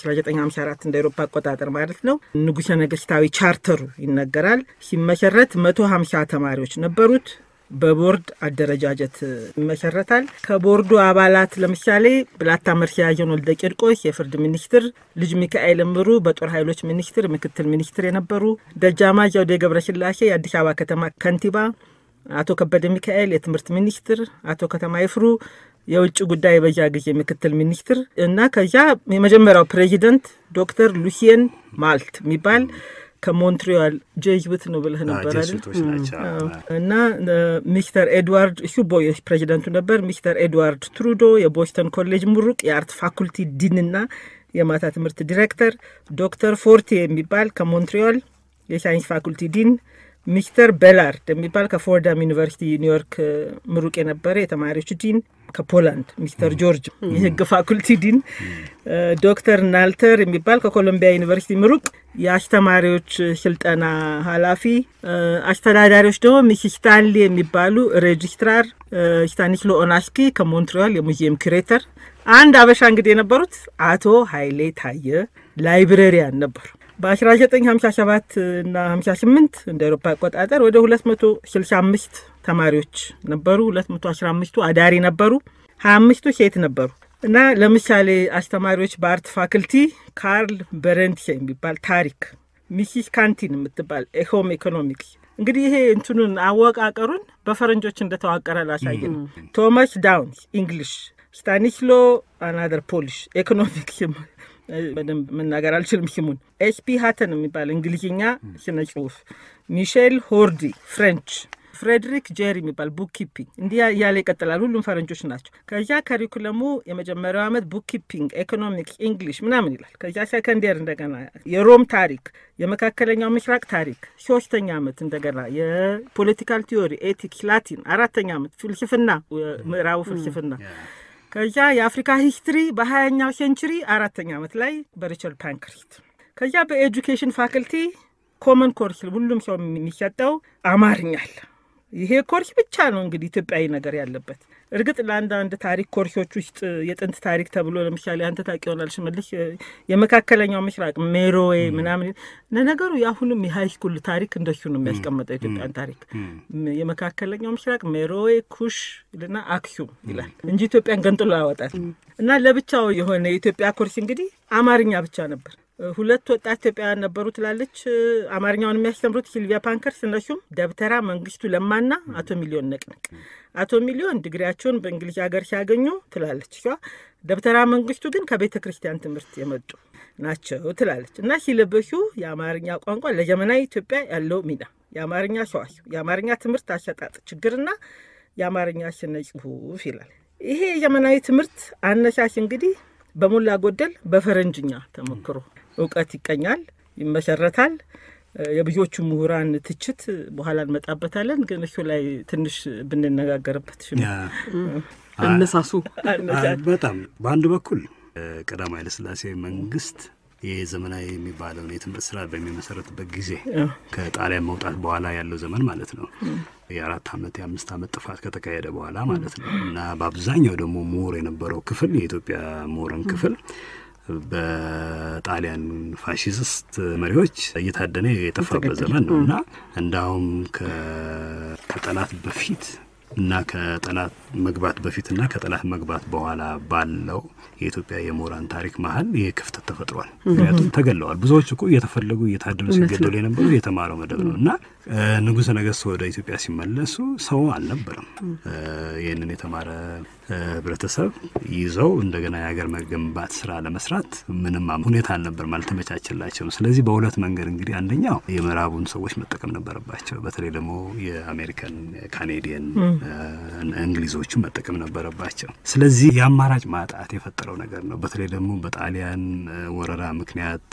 1954 እንደ አውሮፓ አቆጣጠር ማለት ነው ንጉሠ ነገሥታዊ ቻርተሩ ይነገራል ሲመሰረት 150 ተማሪዎች ነበሩት በቦርድ አደረጃጀት መሰረታል ከቦርዱ አባላት ለምሳሌ ብላታ መርሲያጆን ወልደ ቂርቆስ የፍርድ ሚኒስትር ልጅ ሚካኤል እምሩ በጦር ኃይሎች ሚኒስትር ምክትል ሚኒስትር የነበሩ ደጃማ ዘውዴ ገብረስላሴ የአዲስ አበባ ከተማ ከንቲባ አቶ ከበደ ሚካኤል የትምህርት ሚኒስትር አቶ ከተማ ይፍሩ የውጭ ጉዳይ በዛ ጊዜ ምክትል ሚኒስትር እና ከዛ የመጀመሪያው ፕሬዚደንት ዶክተር ሉሲየን ማልት የሚባል ከሞንትሪያል ጄዝዊት ነው ብለህ ነበር አይደል እና ሚስተር ኤድዋርድ ሹቦይ ፕሬዚዳንቱ ነበር ሚስተር ኤድዋርድ ትሩዶ የቦስተን ኮሌጅ ምሩቅ የአርት ፋኩልቲ ዲንና የማታ ትምህርት ዳይሬክተር ዶክተር ፎርቲ የሚባል ከሞንትሪያል የሳይንስ ፋኩልቲ ዲን ሚስተር ቤላርድ የሚባል ከፎርዳም ዩኒቨርሲቲ ኒውዮርክ ምሩቅ የነበረ የተማሪዎች ዲን ከፖላንድ ሚስተር ጆርጅ የህግ ፋኩልቲ ዲን ዶክተር ናልተር የሚባል ከኮሎምቢያ ዩኒቨርሲቲ ምሩቅ የአስተማሪዎች ስልጠና ኃላፊ አስተዳዳሪዎች ደግሞ ሚስስ ስታንሊ የሚባሉ ሬጅስትራር ስታኒስሎ ኦናስኪ ከሞንትሪያል የሙዚየም ኩሬተር አንድ አበሻ እንግዲህ የነበሩት አቶ ኃይሌ ታየ ላይብረሪያን ነበሩ በ1957 እና 58 እንደ አውሮፓ አቆጣጠር ወደ 265 ተማሪዎች ነበሩ 215ቱ አዳሪ ነበሩ 25ቱ ሴት ነበሩ እና ለምሳሌ አስተማሪዎች በአርት ፋክልቲ ካርል በረንትስ የሚባል ታሪክ ሚሲስ ካንቲን የምትባል ሆም ኢኮኖሚክስ እንግዲህ ይሄ እንትኑን አወቃቀሩን በፈረንጆች እንደተዋቀረ ላሳየን ቶማስ ዳውንስ እንግሊሽ ስታኒስሎ አናደር ፖሊሽ ኢኮኖሚክስ በደንብ መናገር አልችልም ስሙን ኤስፒ ሃተን የሚባል እንግሊዝኛ ስነ ጽሁፍ ሚሼል ሆርዲ ፍሬንች ፍሬድሪክ ጄሪ የሚባል ቡክ ኪፒንግ እንዲህ ያለ ይቀጥላል ሁሉም ፈረንጆች ናቸው ከዛ ካሪኩለሙ የመጀመሪያው አመት ቡክ ኪፒንግ ኢኮኖሚክስ እንግሊሽ ምናምን ይላል ከዛ ሰከንደር እንደገና የሮም ታሪክ የመካከለኛው ምስራቅ ታሪክ ሶስተኛ አመት እንደገና የፖለቲካል ቲዮሪ ኤቲክስ ላቲን አራተኛ አመት ፍልስፍና ምዕራቡ ፍልስፍና ከዛ የአፍሪካ ሂስትሪ በ20ኛው ሴንቸሪ አራተኛ አመት ላይ በሪቻርድ ፓንክረስት ከዛ በኤጁኬሽን ፋክልቲ ኮመን ኮርስ ሁሉም ሰው የሚሰጠው አማርኛ አለ ይሄ ኮርስ ብቻ ነው እንግዲህ ኢትዮጵያዊ ነገር ያለበት እርግጥ ለአንዳንድ ታሪክ ኮርሶች ውስጥ የጥንት ታሪክ ተብሎ ለምሳሌ አንተ ታውቂውናል ሽመልስ የመካከለኛው ምስራቅ ሜሮዌ ምናምን ለነገሩ ያሁንም የሃይ ስኩል ታሪክ እንደሱ ነው የሚያስቀምጠው ኢትዮጵያን ታሪክ የመካከለኛው ምስራቅ ሜሮዌ ኩሽ እና አክሱም ይላል እንጂ ኢትዮጵያን ገንጥሎ ያወጣል እና ለብቻው የሆነ የኢትዮጵያ ኮርስ እንግዲህ አማርኛ ብቻ ነበር ሁለት ወጣት ኢትዮጵያውያን ነበሩ ትላለች። አማርኛውን የሚያስተምሩት ሲልቪያ ፓንከርስ፣ እነሱም ደብተራ መንግስቱ ለማና አቶ ሚሊዮን ነቅነቅ። አቶ ሚሊዮን ዲግሪያቸውን በእንግሊዝ ሀገር ሲያገኙ ትላለች እሷ፣ ደብተራ መንግስቱ ግን ከቤተ ክርስቲያን ትምህርት የመጡ ናቸው ትላለች። እና ሲለበሱ የአማርኛ ቋንቋ ለዘመናዊ ኢትዮጵያ ያለው ሚና፣ የአማርኛ ሰዋስው፣ የአማርኛ ትምህርት አሰጣጥ ችግርና የአማርኛ ስነ ጽሁፍ ይላል። ይሄ የዘመናዊ ትምህርት አነሳሽ እንግዲህ በሞላ ጎደል በፈረንጅኛ ተሞክሮ እውቀት ይቀኛል፣ ይመሰረታል። የብዙዎቹ ምሁራን ትችት በኋላ እንመጣበታለን፣ ግን እሱ ላይ ትንሽ ብንነጋገርበት እነሳሱ በጣም በአንድ በኩል ቀዳማዊ ኃይለ ሥላሴ መንግስት የዘመናዊ የሚባለውን የትምህርት ስራ በሚመሰረትበት ጊዜ ከጣሊያን መውጣት በኋላ ያለው ዘመን ማለት ነው። የ4 ዓመት የ5 ዓመት ጥፋት ከተካሄደ በኋላ ማለት ነው። እና በአብዛኛው ደግሞ ምሁር የነበረው ክፍል የኢትዮጵያ ምሁራን ክፍል በጣሊያን ፋሺስት መሪዎች እየታደነ የጠፋበት ዘመን ነው። እና እንዳውም ከጠላት በፊት እና ከጠላት መግባት በፊትና ከጠላት መግባት በኋላ ባለው የኢትዮጵያ የምሁራን ታሪክ መሀል ይሄ ክፍተት ተፈጥሯል። ምክንያቱም ተገለዋል። ብዙዎች እኮ እየተፈለጉ እየታደሉ ሲገደሉ የነበሩ የተማረው መደብ ነው። እና ንጉሠ ነገሥት ወደ ኢትዮጵያ ሲመለሱ ሰው አልነበረም። ይህንን የተማረ ህብረተሰብ ይዘው እንደገና የሀገር መገንባት ስራ ለመስራት ምንም ሁኔታ አልነበርም፣ አልተመቻቸላቸውም። ስለዚህ በሁለት መንገድ እንግዲህ አንደኛው የምዕራቡን ሰዎች መጠቀም ነበረባቸው። በተለይ ደግሞ የአሜሪካን ካኔዲየን እንግሊዞቹ መጠቀም ነበረባቸው። ስለዚህ የአማራጭ ማጣት የፈጠረው ነገር ነው። በተለይ ደግሞ በጣሊያን ወረራ ምክንያት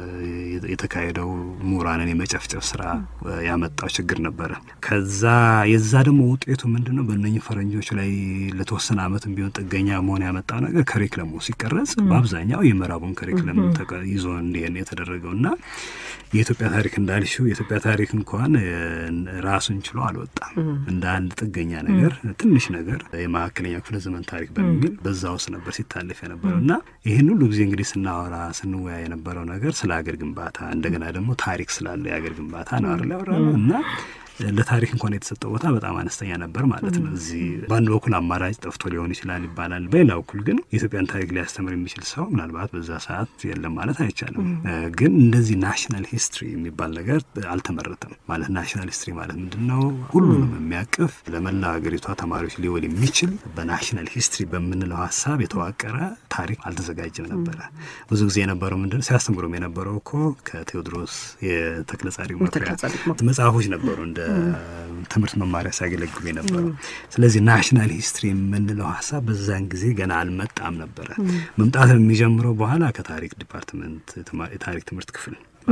የተካሄደው ምሁራንን የመጨፍጨፍ ስራ ያመጣው ችግር ነበረ። ከዛ የዛ ደግሞ ውጤቱ ምንድነው? በእነኚህ ፈረንጆች ላይ ለተወሰነ ዓመትም ቢሆን ጥገኛ መሆን ያመጣው ነገር ከሪክለሙ ሲቀረጽ በአብዛኛው የምዕራቡን ከሪክለም ይዞ እንዲሄድ የተደረገውና የኢትዮጵያ ታሪክ እንዳልሽው የኢትዮጵያ ታሪክ እንኳን ራሱን ችሎ አልወጣም። እንደ አንድ ጥገኛ ነገር ትንሽ ነገር የመካከለኛው ክፍለ ዘመን ታሪክ በሚል በዛ ውስጥ ነበር ሲታለፍ የነበረውና ይሄን ሁሉ ጊዜ እንግዲህ ስንወያይ የነበረው ነገር ስለ ሀገር ግንባታ እንደገና ደግሞ ታሪክ ስላለ የሀገር ግንባታ ነው አይደል? እና ለታሪክ እንኳን የተሰጠው ቦታ በጣም አነስተኛ ነበር ማለት ነው። እዚህ በአንድ በኩል አማራጭ ጠፍቶ ሊሆን ይችላል ይባላል። በሌላ በኩል ግን የኢትዮጵያን ታሪክ ሊያስተምር የሚችል ሰው ምናልባት በዛ ሰዓት የለም ማለት አይቻልም። ግን እንደዚህ ናሽናል ሂስትሪ የሚባል ነገር አልተመረተም ማለት። ናሽናል ሂስትሪ ማለት ምንድነው? ሁሉንም የሚያቅፍ ለመላ ሀገሪቷ ተማሪዎች ሊውል የሚችል በናሽናል ሂስትሪ በምንለው ሀሳብ የተዋቀረ ታሪክ አልተዘጋጀም ነበረ። ብዙ ጊዜ የነበረው ምንድነው ሲያስተምሩም የነበረው እኮ ከቴዎድሮስ የተክለጻድቅ መጽሐፎች ነበሩ እንደ ትምህርት መማሪያ ሲያገለግሉ የነበረው። ስለዚህ ናሽናል ሂስትሪ የምንለው ሀሳብ በዛን ጊዜ ገና አልመጣም ነበረ። መምጣት የሚጀምረው በኋላ ከታሪክ ዲፓርትመንት የታሪክ ትምህርት ክፍል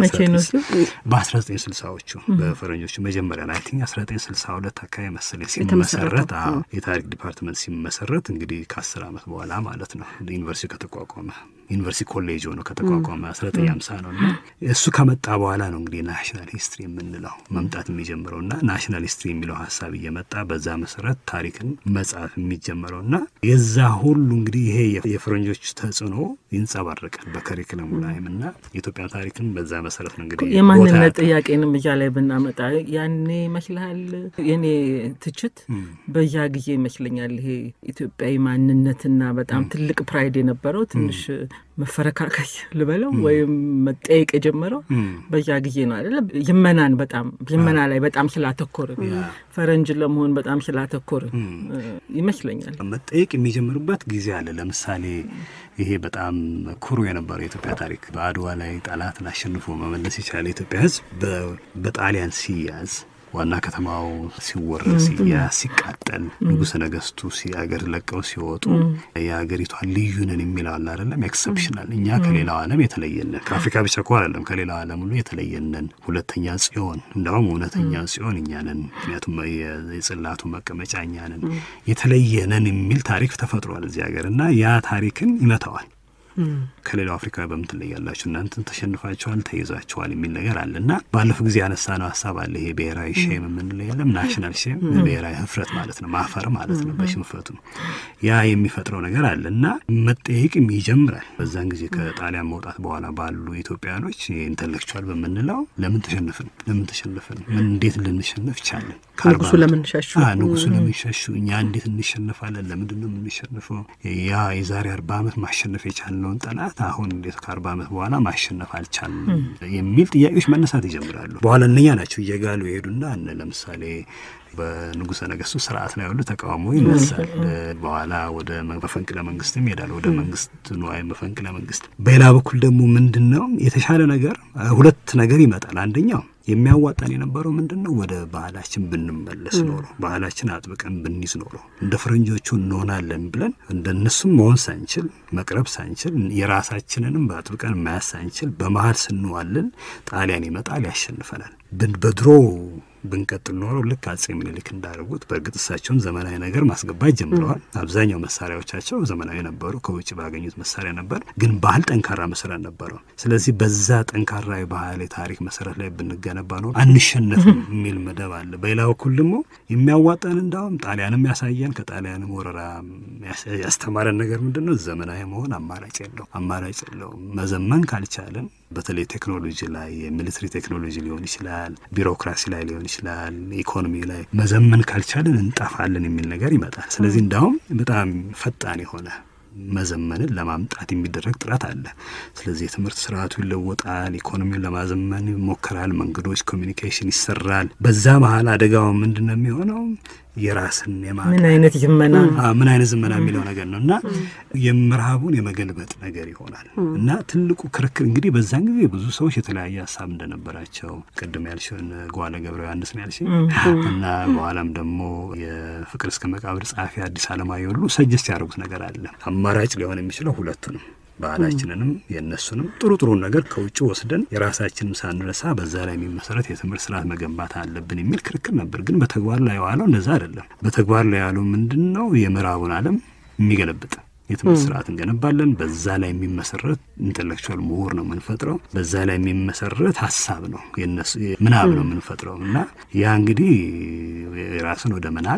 በ1960ዎቹ በፈረንጆቹ መጀመሪያ ላይ 1962 አካባቢ መሰለኝ ሲመሰረት የታሪክ ዲፓርትመንት ሲመሰረት እንግዲህ ከ10 ዓመት በኋላ ማለት ነው። ዩኒቨርሲቲ ከተቋቋመ ዩኒቨርሲቲ ኮሌጅ ሆኖ ከተቋቋመ 1950 ነውና እሱ ከመጣ በኋላ ነው እንግዲህ ናሽናል ሂስትሪ የምንለው መምጣት የሚጀምረውና ናሽናል ሂስትሪ የሚለው ሀሳብ እየመጣ በዛ መሰረት ታሪክን መጻፍ የሚጀምረውና የዛ ሁሉ እንግዲህ ይሄ የፈረንጆች ተጽዕኖ ይንጸባረቃል በከሪኩለሙ ላይምና የኢትዮጵያ ታሪክን በዛ መሰረት ነው እንግዲህ የማንነት ጥያቄንም እዛ ላይ ብናመጣ ያኔ ይመስላል የኔ ትችት በያ ጊዜ ይመስለኛል ይሄ ኢትዮጵያዊ ማንነትና በጣም ትልቅ ፕራይድ የነበረው ትንሽ መፈረካከሽ ልበለው ወይም መጠየቅ የጀመረው በያ ጊዜ ነው አይደል? ይመና ላይ በጣም ስላተኮረ ፈረንጅ ለመሆን በጣም ስላተኮረ ይመስለኛል መጠየቅ የሚጀምርበት ጊዜ አለ። ለምሳሌ ይሄ በጣም ኩሩ የነበረው የኢትዮጵያ ታሪክ በአድዋ ላይ ጠላትን አሸንፎ መመለስ የቻለ የኢትዮጵያ ሕዝብ በጣሊያን ሲያዝ ዋና ከተማው ሲወረስ ሲቃጠል ንጉሠ ነገሥቱ ሲአገር ለቀው ሲወጡ የሀገሪቷ ልዩ ነን የሚለው አለ አይደለም? ኤክሰፕሽናል እኛ ከሌላው ዓለም የተለየነን ከአፍሪካ ብቻ እኮ አይደለም ከሌላው ዓለም ሁሉ የተለየነን ሁለተኛ ጽዮን እንደውም እውነተኛ ጽዮን እኛ ነን፣ ምክንያቱም የጽላቱ መቀመጫ እኛ ነን፣ የተለየነን የሚል ታሪክ ተፈጥሯል እዚህ ሀገር እና ያ ታሪክን ይመታዋል። ከሌላው አፍሪካ በምትለያላችሁ እናንተ ተሸንፋችኋል ተይዛችኋል የሚል ነገር አለና ባለፈው ጊዜ ያነሳነው ሀሳብ አለ። ይሄ ብሔራዊ ሼም የምንለው የለም ናሽናል ሼም ብሔራዊ ህፍረት ማለት ነው፣ ማፈር ማለት ነው በሽንፈቱ ያ የሚፈጥረው ነገር አለና መጠየቅም ይጀምራል። በዛን ጊዜ ከጣሊያን መውጣት በኋላ ባሉ ኢትዮጵያኖች ኢንተሌክቹዋል በምንለው ለምን ተሸነፍን ምን እንዴት ልንሸነፍ ቻለን? ንጉሱ ለምን ሸሹ እኛ እንዴት እንሸነፋለን? ለምንድን ነው የምንሸነፈው? ያ የዛሬ 40 ዓመት ማሸነፍ የቻልነው ያለውን ጠላት አሁን እንዴት ከ40 ዓመት በኋላ ማሸነፍ አልቻልንም የሚል ጥያቄዎች መነሳት ይጀምራሉ። በኋላ እነኛ ናቸው እየጋሉ ይሄዱና ለምሳሌ በንጉሠ ነገሥቱ ስርዓት ላይ ያሉ ተቃውሞ ይነሳል። በኋላ ወደ መፈንቅለ መንግስትም ይሄዳል፣ ወደ መንግስት ንዋይ መፈንቅለ መንግስት። በሌላ በኩል ደግሞ ምንድነው የተሻለ ነገር ሁለት ነገር ይመጣል። አንደኛው የሚያዋጣን የነበረው ምንድነው ወደ ባህላችን ብንመለስ ኖሮ ባህላችን አጥብቀን ብንይዝ ኖሮ እንደ ፈረንጆቹ እንሆናለን ብለን እንደነሱም መሆን ሳንችል መቅረብ ሳንችል የራሳችንንም አጥብቀን ማያስ ሳንችል በመሃል ስንዋልን ጣሊያን ይመጣል ያሸንፈናል። በድሮ ብንቀጥል ኖሮ ልክ አጼ ምኒልክ እንዳደረጉት በእርግጥ እሳቸውም ዘመናዊ ነገር ማስገባት ጀምረዋል። አብዛኛው መሳሪያዎቻቸው ዘመናዊ ነበሩ፣ ከውጭ ባገኙት መሳሪያ ነበር፣ ግን ባህል ጠንካራ መሰረት ነበረው። ስለዚህ በዛ ጠንካራ ባህል ታሪክ መሰረት ላይ ብንገነባ ነው አንሸነፍም የሚል መደብ አለ። በሌላ በኩል ደግሞ የሚያዋጣን እንዳውም ጣሊያንም ያሳየን ከጣሊያንም ወረራ ያስተማረን ነገር ምንድነው ዘመናዊ መሆን አማራጭ የለው መዘመን ካልቻለን በተለይ ቴክኖሎጂ ላይ የሚሊተሪ ቴክኖሎጂ ሊሆን ይችላል፣ ቢሮክራሲ ላይ ሊሆን ይችላል፣ ኢኮኖሚ ላይ መዘመን ካልቻለን እንጠፋለን የሚል ነገር ይመጣል። ስለዚህ እንዳውም በጣም ፈጣን የሆነ መዘመንን ለማምጣት የሚደረግ ጥረት አለ። ስለዚህ የትምህርት ስርዓቱ ይለወጣል፣ ኢኮኖሚውን ለማዘመን ይሞከራል፣ መንገዶች ኮሚኒኬሽን ይሰራል። በዛ መሃል አደጋው ምንድነው የሚሆነው? የራስን ምን አይነት ዝመና የሚለው ነገር ነውና የምርሃቡን የመገልበጥ ነገር ይሆናል። እና ትልቁ ክርክር እንግዲህ በዛን ጊዜ ብዙ ሰዎች የተለያየ ሐሳብ እንደነበራቸው ቅድም ያልሽውን ጓለ ገብረ ዮሐንስ ነው ያልሽኝ እና በኋላም ደግሞ የፍቅር እስከ መቃብር ጻፊ አዲስ ዓለማየሁ ሁሉ ሰጀስት ያደረጉት ነገር አለ። አማራጭ ሊሆን የሚችለው ሁለቱንም ባህላችንንም የነሱንም ጥሩ ነገር ከውጭ ወስደን የራሳችንን ሳንረሳ በዛ ላይ የሚመሰረት የትምህርት ስርዓት መገንባት አለብን የሚል ክርክር ነበር። ግን በተግባር ላይ ያለው እንደዛ አይደለም። በተግባር ላይ ያለው ምንድነው? የምዕራቡን ዓለም የሚገለብጥ የትምህርት ስርዓት እንገነባለን። በዛ ላይ የሚመሰረት ኢንተሌክቹዋል ምሁር ነው የምንፈጥረው። በዛ ላይ የሚመሰረት ሐሳብ ነው የነሱ ምናብ ነው የምንፈጥረው እና ያ እንግዲህ የራስን ወደ መናቅ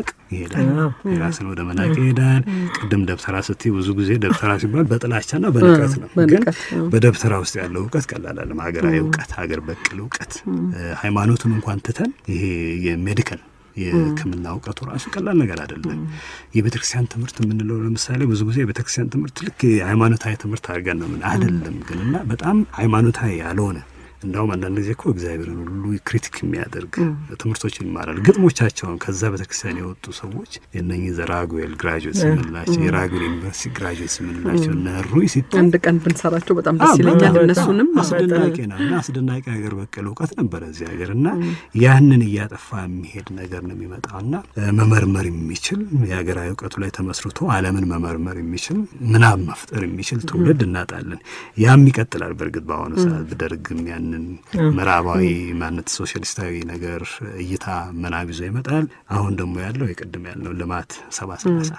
ይሄዳል። ቅድም ደብተራ ስትይ ብዙ ጊዜ ደብተራ ሲባል በጥላቻና በንቀት ነው። ግን በደብተራ ውስጥ ያለው ዕውቀት ቀላል አይደለም። ሀገራዊ ዕውቀት፣ ሀገር በቀል ዕውቀት፣ ሃይማኖቱን እንኳን ትተን ይሄ የሜዲካል የሕክምና ዕውቀቱ ራሱ ቀላል ነገር አይደለም። የቤተክርስቲያን ትምህርት የምንለው ለምሳሌ ብዙ ጊዜ የቤተክርስቲያን ትምህርት ልክ ሃይማኖታዊ ትምህርት አድርገን ነው አይደለም። ግንና በጣም ሃይማኖታዊ ያልሆነ እንደውም አንዳንድ ጊዜ እኮ እግዚአብሔርን ሁሉ ክሪቲክ የሚያደርግ ትምህርቶችን ይማራል። ግጥሞቻቸውን ከዛ ቤተክርስቲያን የወጡ ሰዎች የነኚህ ዘራጉኤል ግራጁዌትስ የምንላቸው የራጉኤል ዩኒቨርሲቲ ግራጁዌትስ የምንላቸው ነሩይ ሲታይ አንድ ቀን ብንሰራቸው በጣም ደስ ይለኛል። እነሱንም አስደናቂ ሀገር በቀል ዕውቀት ነበር እዚህ ሀገርና ያንን እያጠፋ የሚሄድ ነገር ነው የሚመጣውና መመርመር የሚችል የሀገራዊ ዕውቀቱ ላይ ተመስርቶ ዓለምን መመርመር የሚችል ምናብ መፍጠር የሚችል ትውልድ እናጣለን። ያም ይቀጥላል። በእርግጥ በአሁኑ ሰዓት በደርግም ምዕራባዊ ማነት ሶሻሊስታዊ ነገር እይታ መናብ ይዞ ይመጣል። አሁን ደግሞ ያለው የቅድም ያለው ልማት 70-30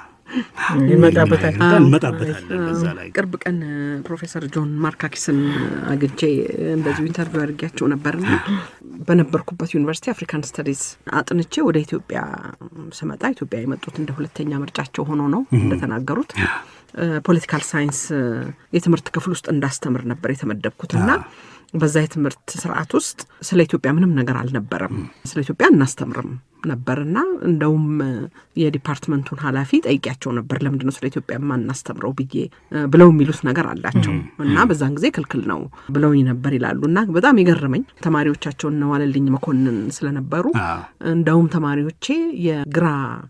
እንመጣበታለን። በዛ ላይ ቅርብ ቀን ፕሮፌሰር ጆን ማርካኪስን አግኝቼ እንደዚሁ ኢንተርቪው አድርጌያቸው ነበርና በነበርኩበት ዩኒቨርሲቲ አፍሪካን ስተዲስ አጥንቼ ወደ ኢትዮጵያ ስመጣ ኢትዮጵያ የመጡት እንደ ሁለተኛ ምርጫቸው ሆኖ ነው እንደተናገሩት። ፖለቲካል ሳይንስ የትምህርት ክፍል ውስጥ እንዳስተምር ነበር የተመደብኩትና በዛ የትምህርት ስርዓት ውስጥ ስለ ኢትዮጵያ ምንም ነገር አልነበረም። ስለ ኢትዮጵያ እናስተምርም ነበርና እንደውም የዲፓርትመንቱን ኃላፊ ጠይቂያቸው ነበር ለምንድነው ስለ ኢትዮጵያ ማናስተምረው ብዬ ብለው የሚሉት ነገር አላቸው እና በዛን ጊዜ ክልክል ነው ብለውኝ ነበር ይላሉና በጣም ይገርመኝ ተማሪዎቻቸው ነው ዋለልኝ መኮንን ስለነበሩ እንደውም ተማሪዎቼ የግራ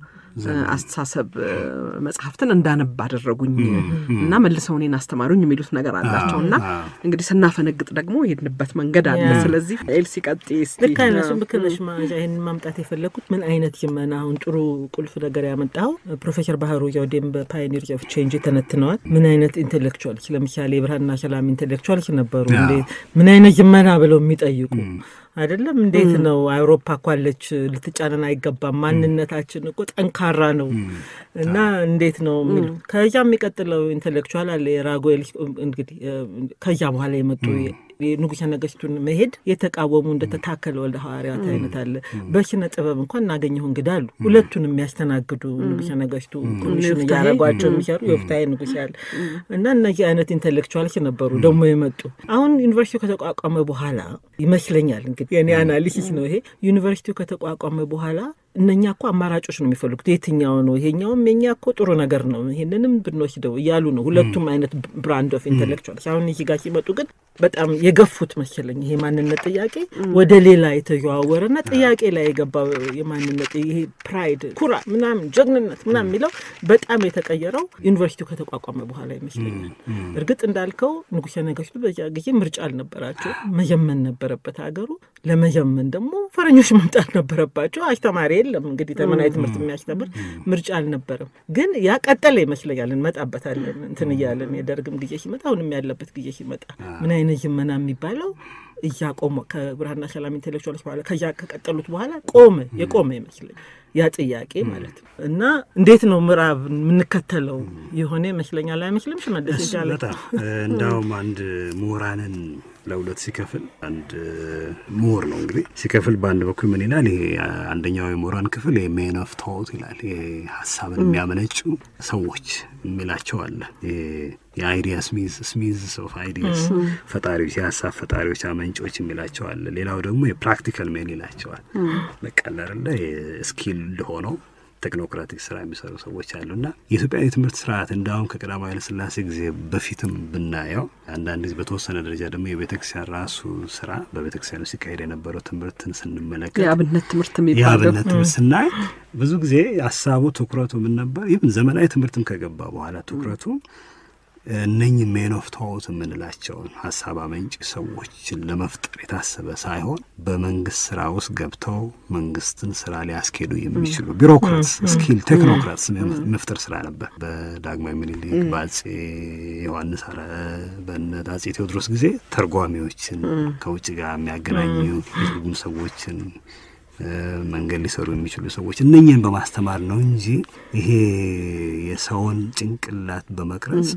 አስተሳሰብ መጽሐፍትን እንዳነብ አደረጉኝ እና መልሰው እኔን አስተማሩኝ የሚሉት ነገር አላቸውና እንግዲህ ስናፈነግጥ ደግሞ የሄድንበት መንገድ አለ። ስለዚህ ኤልሲ ቀጥይስ ለካይናሱ በከለሽ ማጃ ይሄን ማምጣት የፈለኩት ምን አይነት ይመና አሁን ጥሩ ቁልፍ ነገር ያመጣው ፕሮፌሰር ባህሩ ያውዴም በፓዮኒር ኦፍ ቼንጅ ተነትነዋል። ምን አይነት ኢንተሌክቹዋል ለምሳሌ ብርሃንና ሰላም ኢንተሌክቹዋል ነበሩ እንዴ ምን አይነት ይመና ብለው የሚጠይቁ አይደለም። እንዴት ነው አውሮፓ ቋለች ልትጫነን አይገባም ማንነታችን እኮ ጠንካራ ነው እና እንዴት ነው ከያ የሚቀጥለው ኢንተሌክቹዋል አለ የራጉኤል እንግዲህ ከያ በኋላ የመጡ ንጉሠ ነገሥቱን መሄድ የተቃወሙ እንደተታከለ ወልደ ሐዋርያት አይነት አለ። በኪነ ጥበብ እንኳን እናገኘው እንግዳሉ ሁለቱን የሚያስተናግዱ ንጉሠ ነገሥቱ ኮሚሽን ያረጋቸው የሚሰሩ የፍታይ ንጉሥ ያለ እና እነዚህ አይነት ኢንተሌክቹዋልስ ነበሩ ደግሞ የመጡ። አሁን ዩኒቨርሲቲው ከተቋቋመ በኋላ ይመስለኛል እንግዲህ የኔ አናሊሲስ ነው ይሄ ዩኒቨርሲቲው ከተቋቋመ በኋላ እነኛ እኮ አማራጮች ነው የሚፈልጉት የትኛው ነው ይሄኛውም የኛ እኮ ጥሩ ነገር ነው ይሄንንም ብንወስደው እያሉ ነው ሁለቱም አይነት ብራንድ ኦፍ ኢንተሌክቹዋል አሁን እዚህ ጋር ሲመጡ ግን በጣም የገፉት መሰለኝ ይሄ ማንነት ጥያቄ ወደ ሌላ የተዘዋወረና ጥያቄ ላይ የገባው የማንነት ይሄ ፕራይድ ኩራ ምናምን ጀግንነት ምናምን የሚለው በጣም የተቀየረው ዩኒቨርሲቲው ከተቋቋመ በኋላ ይመስለኛል እርግጥ እንዳልከው ንጉሠ ነገሥቱ በዚያ ጊዜ ምርጫ አልነበራቸው መጀመን ነበረበት ሀገሩ ለመጀመን ደግሞ ፈረኞች መምጣት ነበረባቸው አስተማሪ የለም እንግዲህ ተመናይ ትምህርት የሚያስተምር ምርጫ አልነበረም ግን ያ ቀጠለ ይመስለኛል እንመጣበታለን እንትን ይያለን የደርግም ጊዜ ሲመጣ አሁንም ያለበት ጊዜ ሲመጣ ምን አይነት ጅመና የሚባለው እያቆመ ከብርሃንና ሰላም ኢንተሌክቹዋልስ በኋላ ከዛ ከቀጠሉት በኋላ የቆመ ይመስለኛል ያ ጥያቄ ማለት ነው እና እንዴት ነው ምዕራብ የምንከተለው የሆነ ይመስለኛል አይመስልም ሽመልስ ይቻላል በጣም እንዳውም አንድ ምሁራንን ለሁለት ሲከፍል አንድ ምሁር ነው እንግዲህ ሲከፍል በአንድ በኩል ምን ይላል ይሄ አንደኛው የምሁራን ክፍል የሜን ኦፍ ቶት ይላል ይሄ ሐሳብን የሚያመነጩ ሰዎች የሚላቸው አለ የአይዲያ ስሚዝ ኦፍ አይዲያስ ፈጣሪዎች የሐሳብ ፈጣሪዎች አመንጮች የሚላቸው አለ ሌላው ደግሞ የፕራክቲካል ሜን ይላቸዋል ለቀላል ስኪል ሆነው ቴክኖክራቲክ ስራ የሚሰሩ ሰዎች አሉና የኢትዮጵያ የትምህርት ስርዓት እንዳውም ከቀዳማዊ ኃይለ ሥላሴ ጊዜ በፊትም ብናየው አንዳንድ ጊዜ በተወሰነ ደረጃ ደግሞ የቤተክርስቲያን ራሱ ስራ በቤተክርስቲያኑ ሲካሄድ የነበረው ትምህርትን ስንመለከት የአብነት ትምህርት ስናይ ብዙ ጊዜ ሐሳቡ ትኩረቱ ምን ነበር ይብን ዘመናዊ ትምህርትም ከገባ በኋላ ትኩረቱ እነኚህ ሜን ኦፍ ቶት የምንላቸውን ሐሳብ አመንጭ ሰዎችን ለመፍጠር የታሰበ ሳይሆን በመንግስት ስራ ውስጥ ገብተው መንግስትን ስራ ሊያስኬዱ የሚችሉ ቢሮክራትስ ስኪል ቴክኖክራትስ መፍጠር ስራ ነበር በዳግማዊ ምኒልክ በአፄ ዮሐንስ በአፄ ቴዎድሮስ ጊዜ ተርጓሚዎችን ከውጭ ጋር የሚያገናኙ የትርጉም ሰዎችን መንገድ ሊሰሩ የሚችሉ ሰዎች እነኚህን በማስተማር ነው እንጂ ይሄ የሰውን ጭንቅላት በመቅረጽ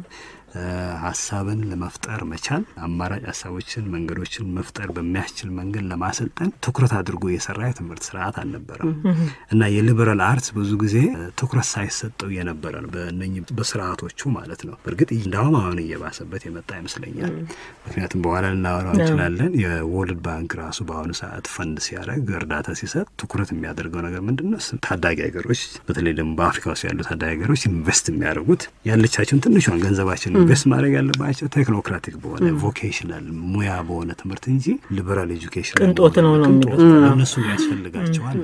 ሐሳብን ለመፍጠር መቻል አማራጭ ሐሳቦችን መንገዶችን መፍጠር በሚያስችል መንገድ ለማሰልጠን ትኩረት አድርጎ የሰራ የትምህርት ስርዓት አልነበረም እና የሊበራል አርትስ ብዙ ጊዜ ትኩረት ሳይሰጠው የነበረ ነው በእነኚህ በስርዓቶቹ ማለት ነው በእርግጥ እንዳውም አሁን እየባሰበት የመጣ ይመስለኛል ምክንያቱም በኋላ ልናወራው እንችላለን የወርልድ ባንክ ራሱ በአሁኑ ሰዓት ፈንድ ሲያደርግ እርዳታ ሲሰጥ ትኩረት የሚያደርገው ነገር ምንድነው ታዳጊ ሀገሮች በተለይ ደግሞ በአፍሪካ ውስጥ ያሉ ታዳጊ ሀገሮች ኢንቨስት የሚያደርጉት ያለቻቸውን ትንሿን ገንዘባችን ኢንቨስት ማድረግ ያለባቸው ቴክኖክራቲክ በሆነ ቮኬሽናል ሙያ በሆነ ትምህርት እንጂ ሊበራል ኤጁኬሽን ቅንጦት ነው እነሱ ያስፈልጋቸዋል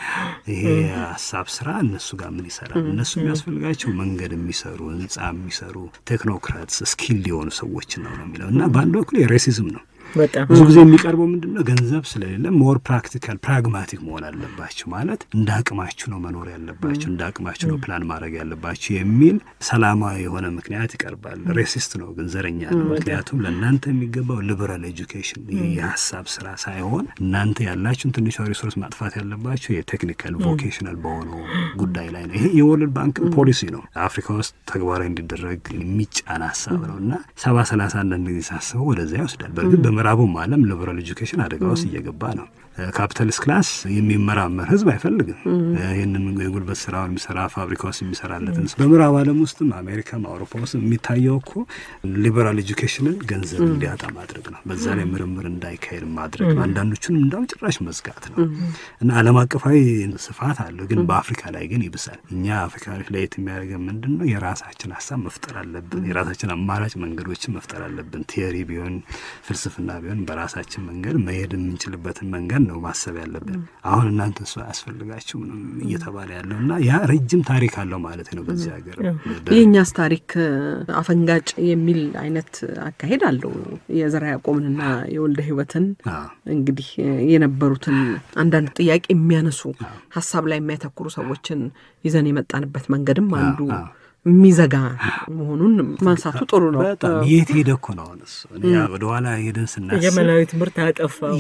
ይሄ ሐሳብ ስራ እነሱ ጋር ምን ይሰራል እነሱ የሚያስፈልጋቸው መንገድ የሚሰሩ ህንጻ የሚሰሩ ቴክኖክራትስ ስኪል ሊሆኑ ሰዎች ነው የሚለው እና በአንድ በኩል የሬሲዝም ነው ብዙ ጊዜ የሚቀርበው ምንድነው ገንዘብ ስለሌለ ሞር ፕራክቲካል ፕራግማቲክ መሆን አለባችሁ ማለት እንዳቅማችሁ ነው መኖር ያለባችሁ እንዳቅማችሁ ነው ፕላን ማድረግ ያለባችሁ የሚል ሰላማዊ የሆነ ምክንያት ይቀርባል ሬሲስት ነው ግን ዘረኛ ነው ምክንያቱም ለእናንተ የሚገባው ሊበራል ኤጁኬሽን የሐሳብ ስራ ሳይሆን እናንተ ያላችሁን ትንሽ ሪሶርስ ማጥፋት ያለባችሁ የቴክኒካል ቮኬሽናል በሆነው ጉዳይ ላይ ነው ይሄ የወርልድ ባንክ ፖሊሲ ነው አፍሪካ ውስጥ ተግባራዊ እንዲደረግ የሚጫን ሐሳብ ነውና 70-30 አንዳንድ ጊዜ ሳስበው ወደዚያ ይወስዳል በርግጥ በምዕራቡም ዓለም ሊበራል ኤጁኬሽን አደጋ ውስጥ እየገባ ነው ካፒታሊስት ክላስ የሚመራመር ህዝብ አይፈልግም ይሄንን የጉልበት ስራውን የሚሰራ ፋብሪካ ውስጥ የሚሰራለትን በምዕራብ ዓለም ውስጥም አሜሪካም አውሮፓ ውስጥ የሚታየው እኮ ሊበራል ኤጁኬሽንን ገንዘብ እንዲያጣ ማድረግ ነው በዛ ላይ ምርምር እንዳይካሄድ ማድረግ ነው አንዳንዶቹንም እንዳው ጭራሽ መዝጋት ነው እና ዓለም አቀፋዊ ስፋት አለው ግን በአፍሪካ ላይ ግን ይብሳል እኛ አፍሪካኖች ላይ የሚያደርገን ምንድነው የራሳችን ሐሳብ መፍጠር አለብን የራሳችን አማራጭ መንገዶችን መፍጠር አለብን ቲዮሪ ቢሆን ፍልስፍና ቢሆን በራሳችን መንገድ መሄድ የምንችልበትን መንገድ ነው ማሰብ ያለብን አሁን እናንተ እሱ ያስፈልጋችሁ ምንም እየተባለ ያለውና ያ ረጅም ታሪክ አለው ማለት ነው በዚህ ሀገር የኛስ ታሪክ አፈንጋጭ የሚል አይነት አካሄድ አለው የዘራ ያቆምንና የወልደ ህይወትን እንግዲህ የነበሩትን አንዳንድ ጥያቄ የሚያነሱ ሐሳብ ላይ የሚያተኩሩ ሰዎችን ይዘን የመጣንበት መንገድም አንዱ ሚዘጋ መሆኑን ማንሳቱ ጥሩ ነው በጣም የት ሄደኮ ነው እሱ ያ ወደኋላ ሄደን ስናስብ የመናዊ ትምህርት አጠፋው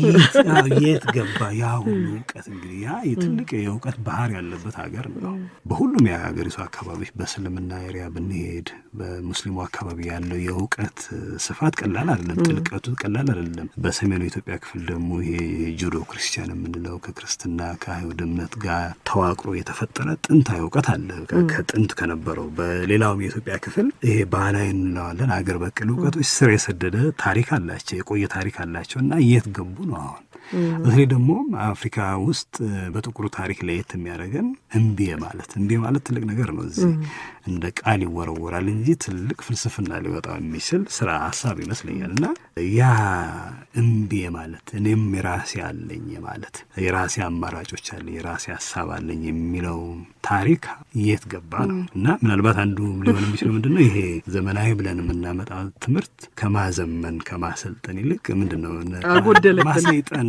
የት ገባ ያ ሁሉ ዕውቀት እንግዲህ ያ የትልቅ የዕውቀት ባህር ያለበት ሀገር ነው በሁሉም የሀገሪቱ አካባቢ በእስልምና ኤሪያ ብንሄድ በሙስሊሙ አካባቢ ያለው የዕውቀት ስፋት ቀላል አይደለም ጥልቀቱ ቀላል አይደለም በሰሜኑ ኢትዮጵያ ክፍል ደግሞ ይሄ ጁዶ ክርስቲያን የምንለው ከክርስትና ከአይሁድ እምነት ጋር ተዋቅሮ የተፈጠረ ጥንታዊ ዕውቀት አለ ከጥንት ከነበረው በሌላውም የኢትዮጵያ ክፍል ይሄ ባህላዊ እንለዋለን አገር በቀል እውቀቶች ስር የሰደደ ታሪክ አላቸው የቆየ ታሪክ አላቸው እና የት ገቡ ነው አሁን በተለይ ደግሞ አፍሪካ ውስጥ በጥቁሩ ታሪክ ለየት የሚያደርገን እምቢ ማለት ትልቅ ነገር ነው እዚህ እንደ ቃል ይወረወራል እንጂ ትልቅ ፍልስፍና ሊወጣው የሚችል ስራ ሐሳብ ይመስለኛልና ያ እምቢ ማለት እኔም የራሴ አለኝ ማለት የራሴ አማራጮች አለ የራሴ ሐሳብ አለኝ የሚለው ታሪክ የት ገባ ነው እና ምናልባት አንዱ ሊሆን የሚችለው ምንድነው ይሄ ዘመናዊ ብለን የምናመጣው ትምህርት ከማዘመን ከማሰልጠን ይልቅ ምንድነው ማሰይጣን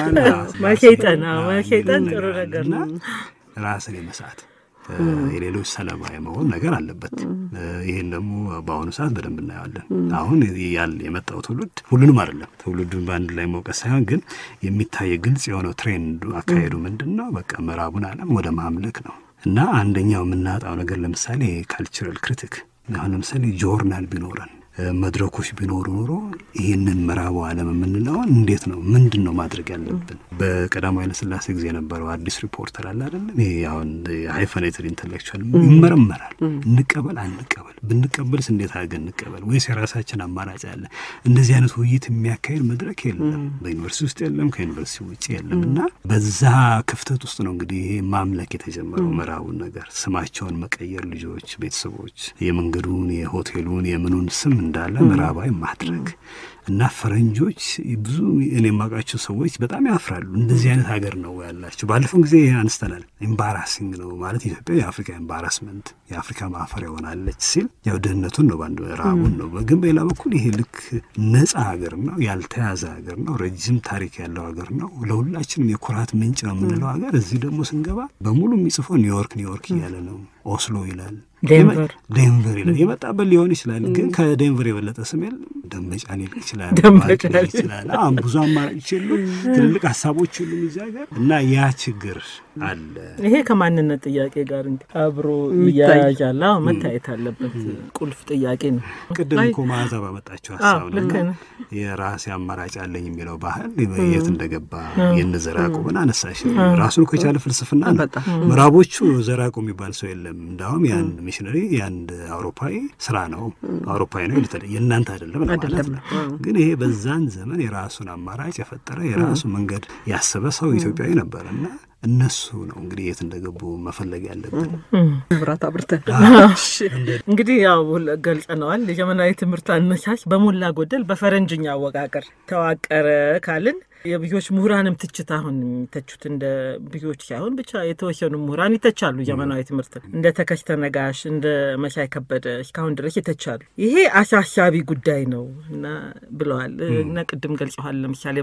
ማሰይጣን ጥሩ ነገር ነው ራስን የመሳት የሌሎች ሰለባ የመሆን ነገር አለበት ይሄን ደግሞ በአሁኑ ሰዓት በደንብ እናያለን አሁን የመጣው ትውልድ ሁሉንም አይደለም ትውልዱን በአንድ ላይ መውቀስ ሳይሆን ግን የሚታይ ግልጽ የሆነው ትሬንዱ አካሄዱ ምንድነው በቃ ምዕራቡን ዓለም ወደ ማምለክ ነው እና አንደኛው የምናጣው ነገር ለምሳሌ ካልቸራል ክሪቲክ አሁን ለምሳሌ ጆርናል ቢኖረን መድረኮች ቢኖሩ ኖሮ ይሄንን ምዕራቡ ዓለም የምንለው እንዴት ነው ምንድነው ማድረግ ያለብን በቀዳማዊ ኃይለ ሥላሴ ጊዜ የነበረው አዲስ ሪፖርተር አለ አይደል ይሄ አሁን ሃይፈኔትድ ኢንተሌክቹዋል ይመረመራል እንቀበል አንቀበል ብንቀበልስ እንዴት አድርገን እንቀበል ወይስ የራሳችን አማራጭ አለ እንደዚህ አይነት ውይይት የሚያካሂድ መድረክ የለም በዩኒቨርሲቲ ውስጥ የለም ከዩኒቨርሲቲ ውጪ የለምና በዛ ክፍተት ውስጥ ነው እንግዲህ ይሄ ማምለክ የተጀመረው ምዕራቡን ነገር ስማቸውን መቀየር ልጆች ቤተሰቦች የመንገዱን የሆቴሉን የምኑን ስም እንዳለ ምዕራባዊ ማድረግ እና ፈረንጆች ብዙ እኔ ማቃቸው ሰዎች በጣም ያፍራሉ እንደዚህ አይነት ሀገር ነው ያላችሁ ባለፈው ጊዜ አንስተናል ኤምባራሲንግ ነው ማለት ኢትዮጵያ የአፍሪካ ኤምባራስመንት የአፍሪካ ማፈሪያ ሆናለች ሲል ያው ደህንነቱን ነው ባንዱ ራቡን ነው ግን በሌላ በኩል ይሄ ልክ ነፃ ሀገር ነው ያልተያዘ ሀገር ነው ረጅም ታሪክ ያለው ሀገር ነው ለሁላችንም የኩራት ምንጭ ነው የምንለው ሀገር እዚህ ደግሞ ስንገባ በሙሉ የሚጽፈው ኒውዮርክ እያለ ነው ኦስሎ ይላል ዴንቨር ይላል የመጣበት ሊሆን ይችላል ግን ከዴንቨር የበለጠ ስሜል ደንበጫ ሊል ይችላል ብዙ አማራጭ የሉም ትልልቅ ሀሳቦች ሁሉም እዚህ ሀገር እና ያ ችግር አለ ይሄ ከማንነት ጥያቄ ጋር አብሮ ያያያል መታየት አለበት ቁልፍ ጥያቄ ነው ቅድም እኮ ማዕዛ ባመጣቸው ሀሳብ ነው የራሴ አማራጭ አለኝ የሚለው ባህል የት እንደገባ የነዘራቁብን አነሳሽ ራሱን እኮ የቻለ ፍልስፍና ነው ምዕራቦቹ ዘራቁ የሚባል ሰው የለም እንዳውም ያን ሚሽነሪ ያንድ አውሮፓዊ ስራ ነው አውሮፓዊ ነው ለተለየ እናንተ አይደለም ማለት ነው ግን ይሄ በዛን ዘመን የራሱን አማራጭ የፈጠረ የራሱ መንገድ ያሰበ ሰው ኢትዮጵያዊ ነበርና እነሱ ነው እንግዲህ የት እንደገቡ መፈለግ ያለብን ብራታ ብርተ እንግዲህ ያው ገልጸናል የዘመናዊ ትምህርት አነሳሽ በሞላ ጎደል በፈረንጅኛ አወቃቀር ተዋቀረ ካልን የብዙዎች ምሁራንም ትችት አሁን ተቹት እንደ ብዙዎች ሳይሆን ብቻ የተወሰኑ ምሁራን ይተቻሉ ዘመናዊ ትምህርት እንደ ተከስተ ነጋሽ እንደ መሳይ ከበደ እስካሁን ድረስ ይተቻሉ ይሄ አሳሳቢ ጉዳይ ነው እና ብለዋል እና ቅድም ገልጸዋል ለምሳሌ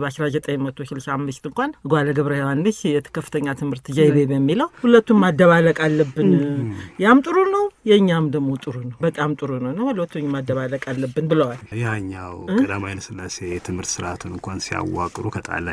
በ1965 እንኳን ጓለ ገብረ ዮሐንስ የከፍተኛ ትምህርት ዘይቤ በሚለው ሁለቱም ማደባለቅ አለብን ያም ጥሩ ነው የኛም ደግሞ ጥሩ ነው በጣም ጥሩ ነው ሁለቱም ማደባለቅ አለብን ብለዋል ያኛው ቀዳማዊ ኃይለ ሥላሴ የትምህርት ስርዓቱን እንኳን ሲያዋቅሩ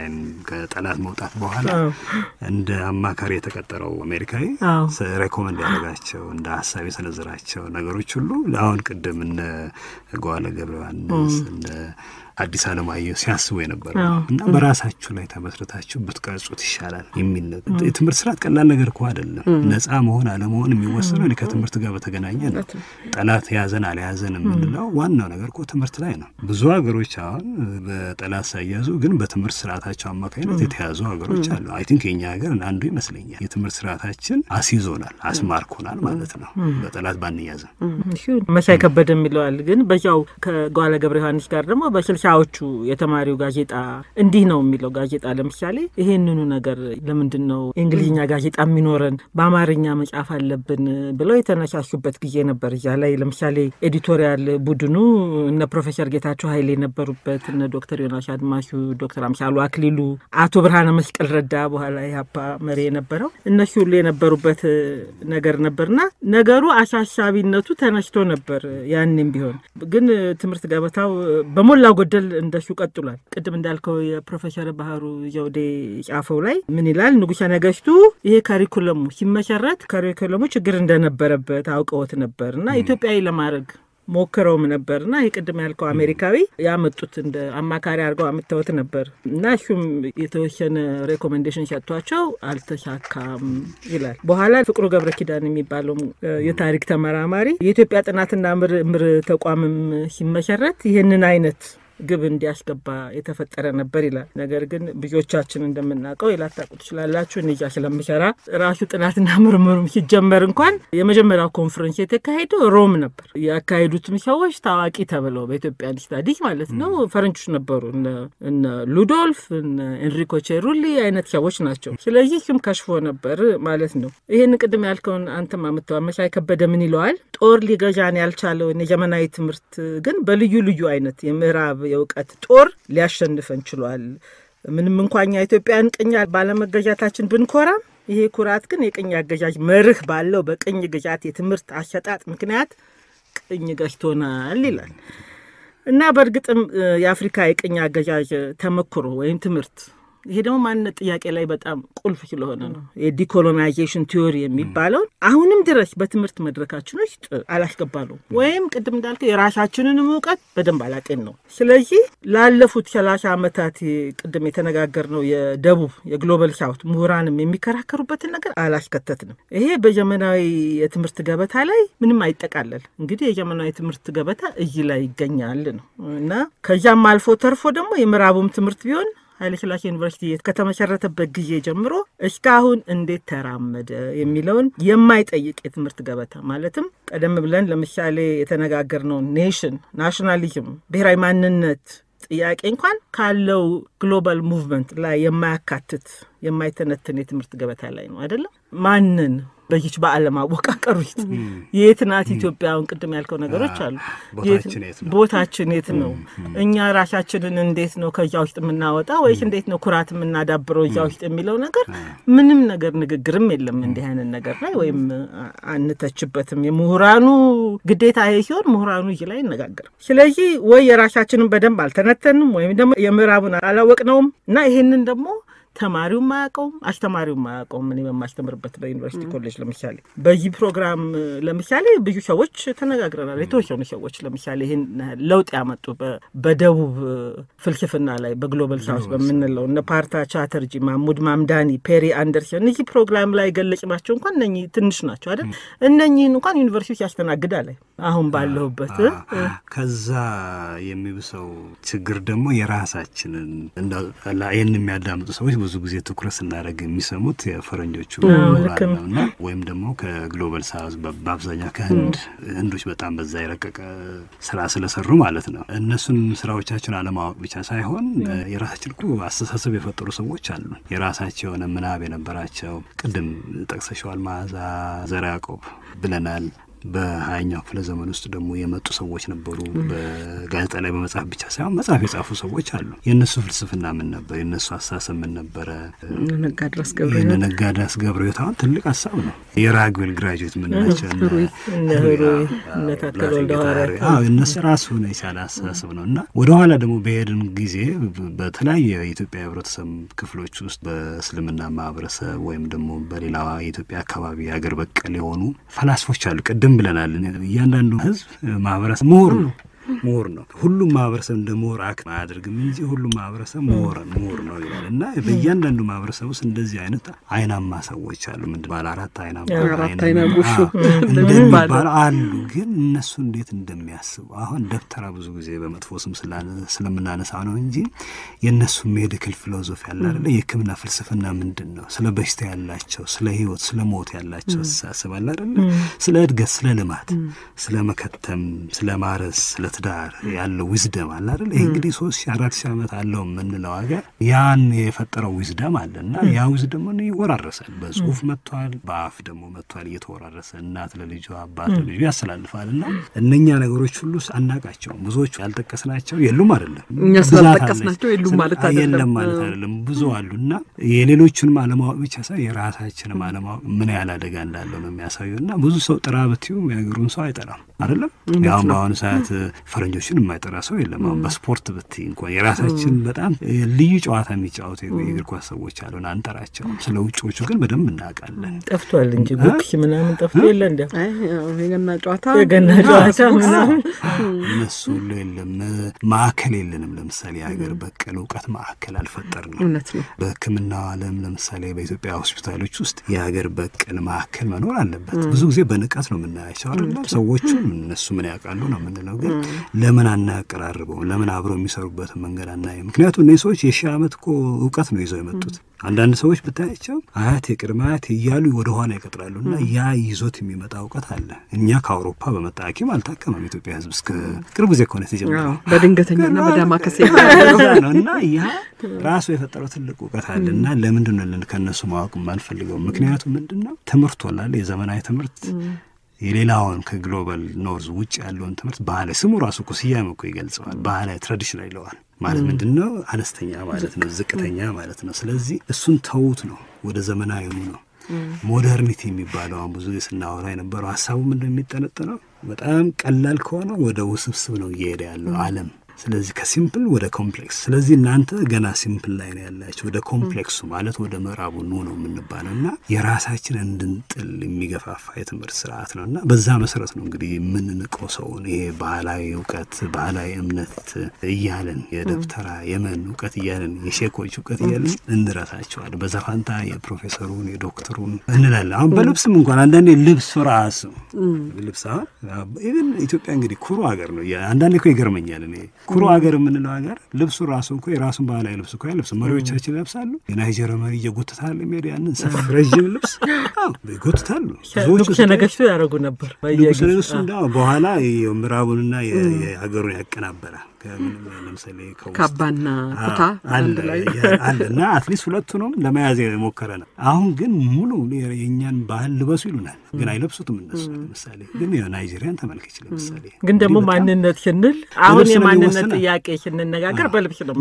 ከጠላት መውጣት በኋላ እንደ አማካሪ የተቀጠረው አሜሪካዊ ሬኮመንድ ያደረጋቸው እንደ ሐሳብ የሰነዘራቸው ነገሮች ሁሉ አሁን ቅድም እነ ጓለ ገብረ ዮሐንስ እንደ አዲስ አለማየሁ ሲያስቡ የነበረው እና በራሳችሁ ላይ ተመስርታችሁ ብትቀርጹት ይሻላል የሚል የትምህርት ስርዓት ቀላል ነገር እኮ አይደለም ነፃ መሆን አለመሆን የሚወሰነው ከትምህርት ጋር በተገናኘ ነው ጠላት ያዘን አልያዘን የምንለው ዋናው ነገር እኮ ትምህርት ላይ ነው ብዙ ሀገሮች አሁን በጠላት ሳይያዙ ግን በትምህርት ስርዓታቸው አማካኝነት የተያዙ ሀገሮች አሉ አይ ቲንክ የኛ ሀገር አንዱ ይመስለኛል የትምህርት ስርዓታችን አስይዞናል አስማርኮናል ማለት ነው በጠላት ባንያዘ መሳይ ከበደ የሚለዋል ግን በዛው ከጓለ ገብረ ዮሐንስ ጋር ደግሞ በስልሳዎቹ የተማሪው ጋዜጣ እንዲህ ነው የሚለው ጋዜጣ ለምሳሌ ይሄንኑ ነገር ለምንድነው እንግሊዝኛ ጋዜጣ የሚኖረን በአማርኛ መጻፍ አለብን ብለው የተነሳሱበት ጊዜ ነበር እዛ ላይ ለምሳሌ ኤዲቶሪያል ቡድኑ እነ ፕሮፌሰር ጌታቸው ኃይሌ ነበሩበት እነ ዶክተር ዮናስ አድማሱ ዶክተር አምሳሉ አክሊሉ አቶ ብርሃነ መስቀል ረዳ በኋላ ያፓ መሪ የነበረው እነሱ ሁሉ የነበሩበት ነገር ነበርና ነገሩ አሳሳቢነቱ ተነስቶ ነበር ያንንም ቢሆን ግን ትምህርት ገበታው በሞላ ጎደል እንደሱ ቀጥሏል ቅድም እንዳልከው የፕሮፌሰር ባህሩ ዘውዴ ጻፈው ላይ ምን ይላል ንጉሠ ነገስቱ ይሄ ካሪኩለሙ ሲመሰረት ካሪኩለሙ ችግር እንደነበረበት አውቀውት ነበርና ኢትዮጵያዊ ለማድረግ ሞክረውም ነበርና ይቅድም ያልከው አሜሪካዊ ያመጡት እንደ አማካሪ አድርገው አምጥተውት ነበር እና እሱም የተወሰነ ሬኮሜንዴሽን ሰጥቷቸው አልተሳካም ይላል። በኋላ ፍቅሩ ገብረ ኪዳን የሚባለው የታሪክ ተመራማሪ የኢትዮጵያ ጥናትና ምርምር ተቋምም ሲመሰረት ይህንን አይነት ግብ እንዲያስገባ የተፈጠረ ነበር ይላል። ነገር ግን ብዙዎቻችን እንደምናውቀው ይላታቁ ትችላላችሁ እንጃ ስለምሰራ ራሱ ጥናትና ምርምሩም ሲጀመር እንኳን የመጀመሪያው ኮንፈረንስ የተካሄደው ሮም ነበር። ያካሄዱትም ሰዎች ታዋቂ ተብለው በኢትዮጵያ ስታዲስ ማለት ነው ፈረንጆች ነበሩ። እነ ሉዶልፍ እነ ኤንሪኮ ቼሩሊ አይነት ሰዎች ናቸው። ስለዚህ እሱም ከሽፎ ነበር ማለት ነው። ይሄን ቅድም ያልከውን አንተም አመሻይ ከበደ ምን ይለዋል? ጦር ሊገዛን ያልቻለውን የዘመናዊ ትምህርት ግን በልዩ ልዩ አይነት የምዕራብ የእውቀት ጦር ሊያሸንፈን ችሏል። ምንም እንኳን ኢትዮጵያን ቅኝ ባለመገዛታችን ብንኮራም ይሄ ኩራት ግን የቅኝ አገዛዝ መርህ ባለው በቅኝ ግዛት የትምህርት አሰጣጥ ምክንያት ቅኝ ገዝቶናል ይላል እና በእርግጥም የአፍሪካ የቅኝ አገዛዝ ተመክሮ ወይም ትምህርት ይሄ ደግሞ ማንነት ጥያቄ ላይ በጣም ቁልፍ ስለሆነ ነው የዲኮሎናይዜሽን ቲዮሪ የሚባለው አሁንም ድረስ በትምህርት መድረካችን ውስጥ አላስገባነው ወይም ቅድም እንዳልከው የራሳችንን ዕውቀት በደንብ አላጤን ነው። ስለዚህ ላለፉት 30 ዓመታት ቅድም የተነጋገርነው የደቡብ የግሎባል ሳውት ምሁራንም የሚከራከሩበትን ነገር አላስከተትንም። ይሄ በዘመናዊ የትምህርት ገበታ ላይ ምንም አይጠቃለል። እንግዲህ የዘመናዊ ትምህርት ገበታ እዚህ ላይ ይገኛል ነው እና ከዛም አልፎ ተርፎ ደግሞ የምዕራቡም ትምህርት ቢሆን ኃይለ ሥላሴ ዩኒቨርሲቲ ከተመሰረተበት ጊዜ ጀምሮ እስካሁን እንዴት ተራመደ የሚለውን የማይጠይቅ የትምህርት ገበታ ማለትም ቀደም ብለን ለምሳሌ የተነጋገርነው ናሽናሊዝም ብሔራዊ ማንነት ጥያቄ እንኳን ካለው ግሎባል ሙቭመንት ላይ የማያካትት የማይተነትን የትምህርት ገበታ ላይ ነው አይደለም። ማንን በይች በዓለም አወቃቀር ውስጥ የት ናት ኢትዮጵያውን ቅድም ያልከው ነገሮች አሉ። ቦታችን የት ነው? እኛ ራሳችንን እንዴት ነው ከዛ ውስጥ የምናወጣው ወይስ እንዴት ነው ኩራት የምናዳብረው እዛ ውስጥ የሚለው ነገር ምንም ነገር ንግግርም የለም እንዲህ አይነት ነገር ላይ ወይም አንተችበትም። የምሁራኑ ግዴታ ይሄ ሲሆን ምሁራኑ እዚህ ላይ ይነጋገራል። ስለዚህ ወይ የራሳችንን በደንብ አልተነተንም ወይም ደግሞ የምዕራቡን አላወቅነውም እና ይሄንን ደግሞ ተማሪው ማያውቀው አስተማሪው ማያውቀው ምን በማስተምርበት በዩኒቨርሲቲ ኮሌጅ ለምሳሌ በዚህ ፕሮግራም ለምሳሌ ብዙ ሰዎች ተነጋግረናል። የተወሰኑ ሰዎች ለምሳሌ ይሄን ለውጥ ያመጡ በደቡብ ፍልስፍና ላይ በግሎባል ሳውስ በመንለው እነ ፓርታ ቻተርጂ፣ ማሙድ ማምዳኒ፣ ፔሪ አንደርሰን እዚህ ፕሮግራም ላይ ገለጽናቸው እንኳን እነኚህ ትንሽ ናቸው አይደል? እነኚህን እንኳን ዩኒቨርሲቲ ያስተናግዳል አሁን ባለሁበት። ከዛ የሚብሰው ችግር ደግሞ የራሳችንን ይሄን የሚያዳምጡ ሰዎች ብዙ ጊዜ ትኩረት ስናደርግ የሚሰሙት የፈረንጆቹ ነውና ወይም ደግሞ ከግሎባል ሳውዝ በአብዛኛው ከህንዶች በጣም በዛ የረቀቀ ስራ ስለሰሩ ማለት ነው። እነሱን ስራዎቻቸውን አለማወቅ ብቻ ሳይሆን የራሳችን አስተሳሰብ የፈጠሩ ሰዎች አሉ። የራሳቸው የሆነ ምናብ የነበራቸው ቅድም ጠቅሰሽዋል መዓዛ ዘርዓ ያዕቆብ ብለናል። በ20ኛው ክፍለ ዘመን ውስጥ ደግሞ የመጡ ሰዎች ነበሩ። በጋዜጣ ላይ በመጽሐፍ ብቻ ሳይሆን መጽሐፍ የጻፉ ሰዎች አሉ። የነሱ ፍልስፍና ምን ነበር? የነሱ ሐሳብ ምን ነበር? ነጋድራስ ገብረሕይወት አሁን ትልቅ ሐሳብ ነው። የራግዌል ግራጁዌት ምን ናቸው? እነሱ ራሱ ነው የቻለ ሐሳብ ነውና ወደ ኋላ ደግሞ በሄድን ጊዜ በተለያየ የኢትዮጵያ ህብረተሰብ ክፍሎች ውስጥ በእስልምና ማህበረሰብ ወይም ደግሞ በሌላዋ የኢትዮጵያ አካባቢ ሀገር በቀል የሆኑ ፈላስፎች አሉ። ቀደም ብለናል። እያንዳንዱ ህዝብ ማህበረሰብ ምሁር ነው። ሁሉም ማህበረሰብ እንደ ምሁር አክት አያደርግም እንጂ ሁሉም ማህበረሰብ ምሁር ነው ይላል እና በእያንዳንዱ ማህበረሰብ ውስጥ እንደዚህ አይነት አይናማ ሰዎች አሉ። ምንድን ባለ አራት አይና ጉሹ እንደሚባል አሉ። ግን እነሱ እንዴት እንደሚያስቡ አሁን ደብተራ ብዙ ጊዜ በመጥፎ ስም ስለምናነሳ ነው እንጂ የእነሱ ሜዲካል ፊሎሶፊ ያለ አይደለ የሕክምና ፍልስፍና ምንድን ነው? ስለ በሽታ ያላቸው፣ ስለ ህይወት፣ ስለ ሞት ያላቸው አስተሳሰብ አለ አይደለ? ስለ እድገት፣ ስለ ልማት፣ ስለ መከተም፣ ስለ ማረስ፣ ስለ ትዳር ያለው ዊዝደም አለ አይደል? ይሄ እንግዲህ 3,000-4,000 ዓመት አለው የምንለው ሀገር ያን የፈጠረው ዊዝደም አለና ያ ዊዝደም ነው ይወራረሳል። በጽሁፍ መጥቷል፣ በአፍ ደግሞ መጥቷል። እየተወራረሰ እናት ለልጇ አባት ለልጁ ያስተላልፋልና እነኛ ነገሮች ሁሉ አናቃቸው። ብዙዎች ያልጠቀስናቸው የሉም አይደለም፣ እኛ ስለጠቀስናቸው የሉም ማለት አይደለም። ብዙ አሉና የሌሎቹንም አለማወቅ ብቻ ሳይሆን የራሳችንም አለማወቅ ምን ያህል አደጋ እንዳለው ነው የሚያሳየውና ብዙ ሰው ጥራ ብትዩ የሀገሩን ሰው አይጠራም። አይደለም ያው ባሁን ሰዓት ፈረንጆችን የማይጠራ ሰው የለም አሁን በስፖርት ብትይ እንኳን የራሳችን በጣም ልዩ ጨዋታ የሚጫወቱ የእግር ኳስ ሰዎች አሉን አንጠራቸው ስለ ውጪዎቹ ግን በደንብ እናውቃለን ጠፍቷል እንጂ ቦክስ ምናምን ጠፍቶ የለ እንዴ የገና ጨዋታ ምናምን እነሱ የለም ማዕከል የለንም ለምሳሌ ሀገር በቀል እውቀት ማዕከል አልፈጠርንም እውነት ነው በሕክምናው ዓለም ለምሳሌ በኢትዮጵያ ሆስፒታሎች ውስጥ የሀገር በቀል ማዕከል መኖር አለበት ብዙ ጊዜ በንቀት ነው የምናያቸው አይደል ሰዎቹ እነሱ ምን ያውቃሉ ነው የምንለው ግን ለምን አናቀራርበው ለምን አብረው የሚሰሩበት መንገድ አናየው ምክንያቱም እነዚህ ሰዎች የሺህ ዓመት እኮ እውቀት ነው ይዘው የመጡት አንዳንድ ሰዎች ብታያቸው አያት የቅድመ አያት እያሉ ወደ ኋላ ይቀጥላሉና ያ ይዞት የሚመጣ እውቀት አለ እኛ ከአውሮፓ በመጣ ሐኪም አልታከመም ኢትዮጵያ ህዝብ እስከ ቅርብ ጊዜ እኮ ነው የተጀመረው በድንገተኛና በዳማከሴ ነውና ያ ራሱ የፈጠረው ትልቅ እውቀት አለና ለምንድን ነው ከነሱ ማወቅ የማንፈልገው ምክንያቱም ምንድነው ትምህርት ወላለ የዘመናዊ ትምህርት የሌላውን ከግሎባል ኖርዝ ውጭ ያለውን ትምህርት ባህላዊ ስሙ ራሱ እኮ ስያሜው እኮ ይገልጸዋል ባህላዊ ትራዲሽናል ይለዋል ማለት ምንድነው አነስተኛ ማለት ነው ዝቅተኛ ማለት ነው ስለዚህ እሱን ተውት ነው ወደ ዘመናዊው ነው ሞደርኒቲ የሚባለው አሁን ብዙ ስናወራ የነበረው ሐሳቡ ምንድነው የሚጠነጠነው በጣም ቀላል ከሆነ ወደ ውስብስብ ነው እየሄደ ያለው ዓለም ስለዚህ ከሲምፕል ወደ ኮምፕሌክስ ስለዚህ እናንተ ገና ሲምፕል ላይ ነው ያላችሁ ወደ ኮምፕሌክሱ ማለት ወደ ምዕራቡ ነው የምንባለውና የራሳችን እንድንጥል የሚገፋፋ የትምህርት ስርዓት ነውና በዛ መሰረት ነው እንግዲህ የምንንቀው ሰውን ይሄ ባህላዊ እውቀት ባህላዊ እምነት እያለን የደብተራ የመን እውቀት እያለን የሼኮች እውቀት እያለን እንረሳቸዋለን በዛ ፋንታ የፕሮፌሰሩን የዶክተሩን እንላለን አሁን በልብስም እንኳን አንዳንዴ ልብስ ራሱ ልብስ ኢቭን ኢትዮጵያ እንግዲህ ኩሩ ሀገር ነው አንዳንዴ እኮ ይገርመኛል እኔ ኩሩ ሀገር የምንለው ሀገር ልብሱ ራሱ እኮ የራሱን ባህላዊ ልብስ እኮ ያለብስ መሪዎቻችን ይለብሳሉ የናይጄሪያ መሪ እየጎተታል የሚሄድ ያንን ሰፊ ረጅም ልብስ ይጎተታሉ ብዙዎች ነገስቱ ያደርጉ ነበር በየጊዜው እንዳው በኋላ የምዕራቡንና የሀገሩን ያቀናበረ ለምሳሌ ካባና ኩታ አለና አትሊስት ሁለቱንም ለመያዝ የሞከረ ነው አሁን ግን ሙሉ የኛን ባህል ልበሱ ይሉናል ግን አይለብሱትም እነሱ ለምሳሌ ግን የናይጄሪያን ተመልከች ለምሳሌ ግን ደግሞ ማንነት ስንል አሁን የማንነት ጥያቄ ስንነጋገር በልብስ ነው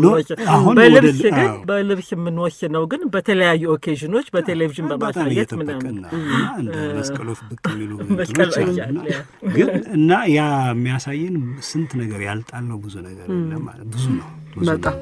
በልብስ የምንወስነው ግን በተለያዩ ኦኬዥኖች በቴሌቪዥን በማሳየት ምናምን እንደ መስቀሎች ብቅ የሚሉ ግን እና ያ የሚያሳየን ስንት ነገር ያልጣልነው ብዙ ነገር ለማለት ብዙ ነው በጣም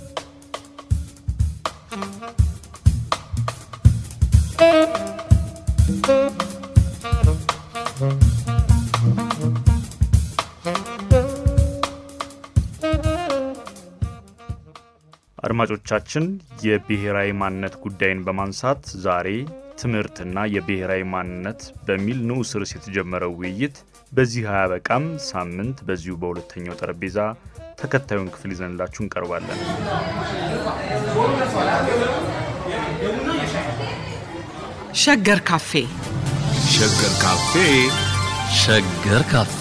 አድማጮቻችን የብሔራዊ ማንነት ጉዳይን በማንሳት ዛሬ ትምህርትና የብሔራዊ ማንነት በሚል ንዑስ ርዕስ የተጀመረው ውይይት በዚህ አያበቃም ሳምንት በዚሁ በሁለተኛው ጠረጴዛ ተከታዩን ክፍል ይዘንላችሁ እንቀርባለን ሸገር ካፌ ሸገር ካፌ ሸገር ካፌ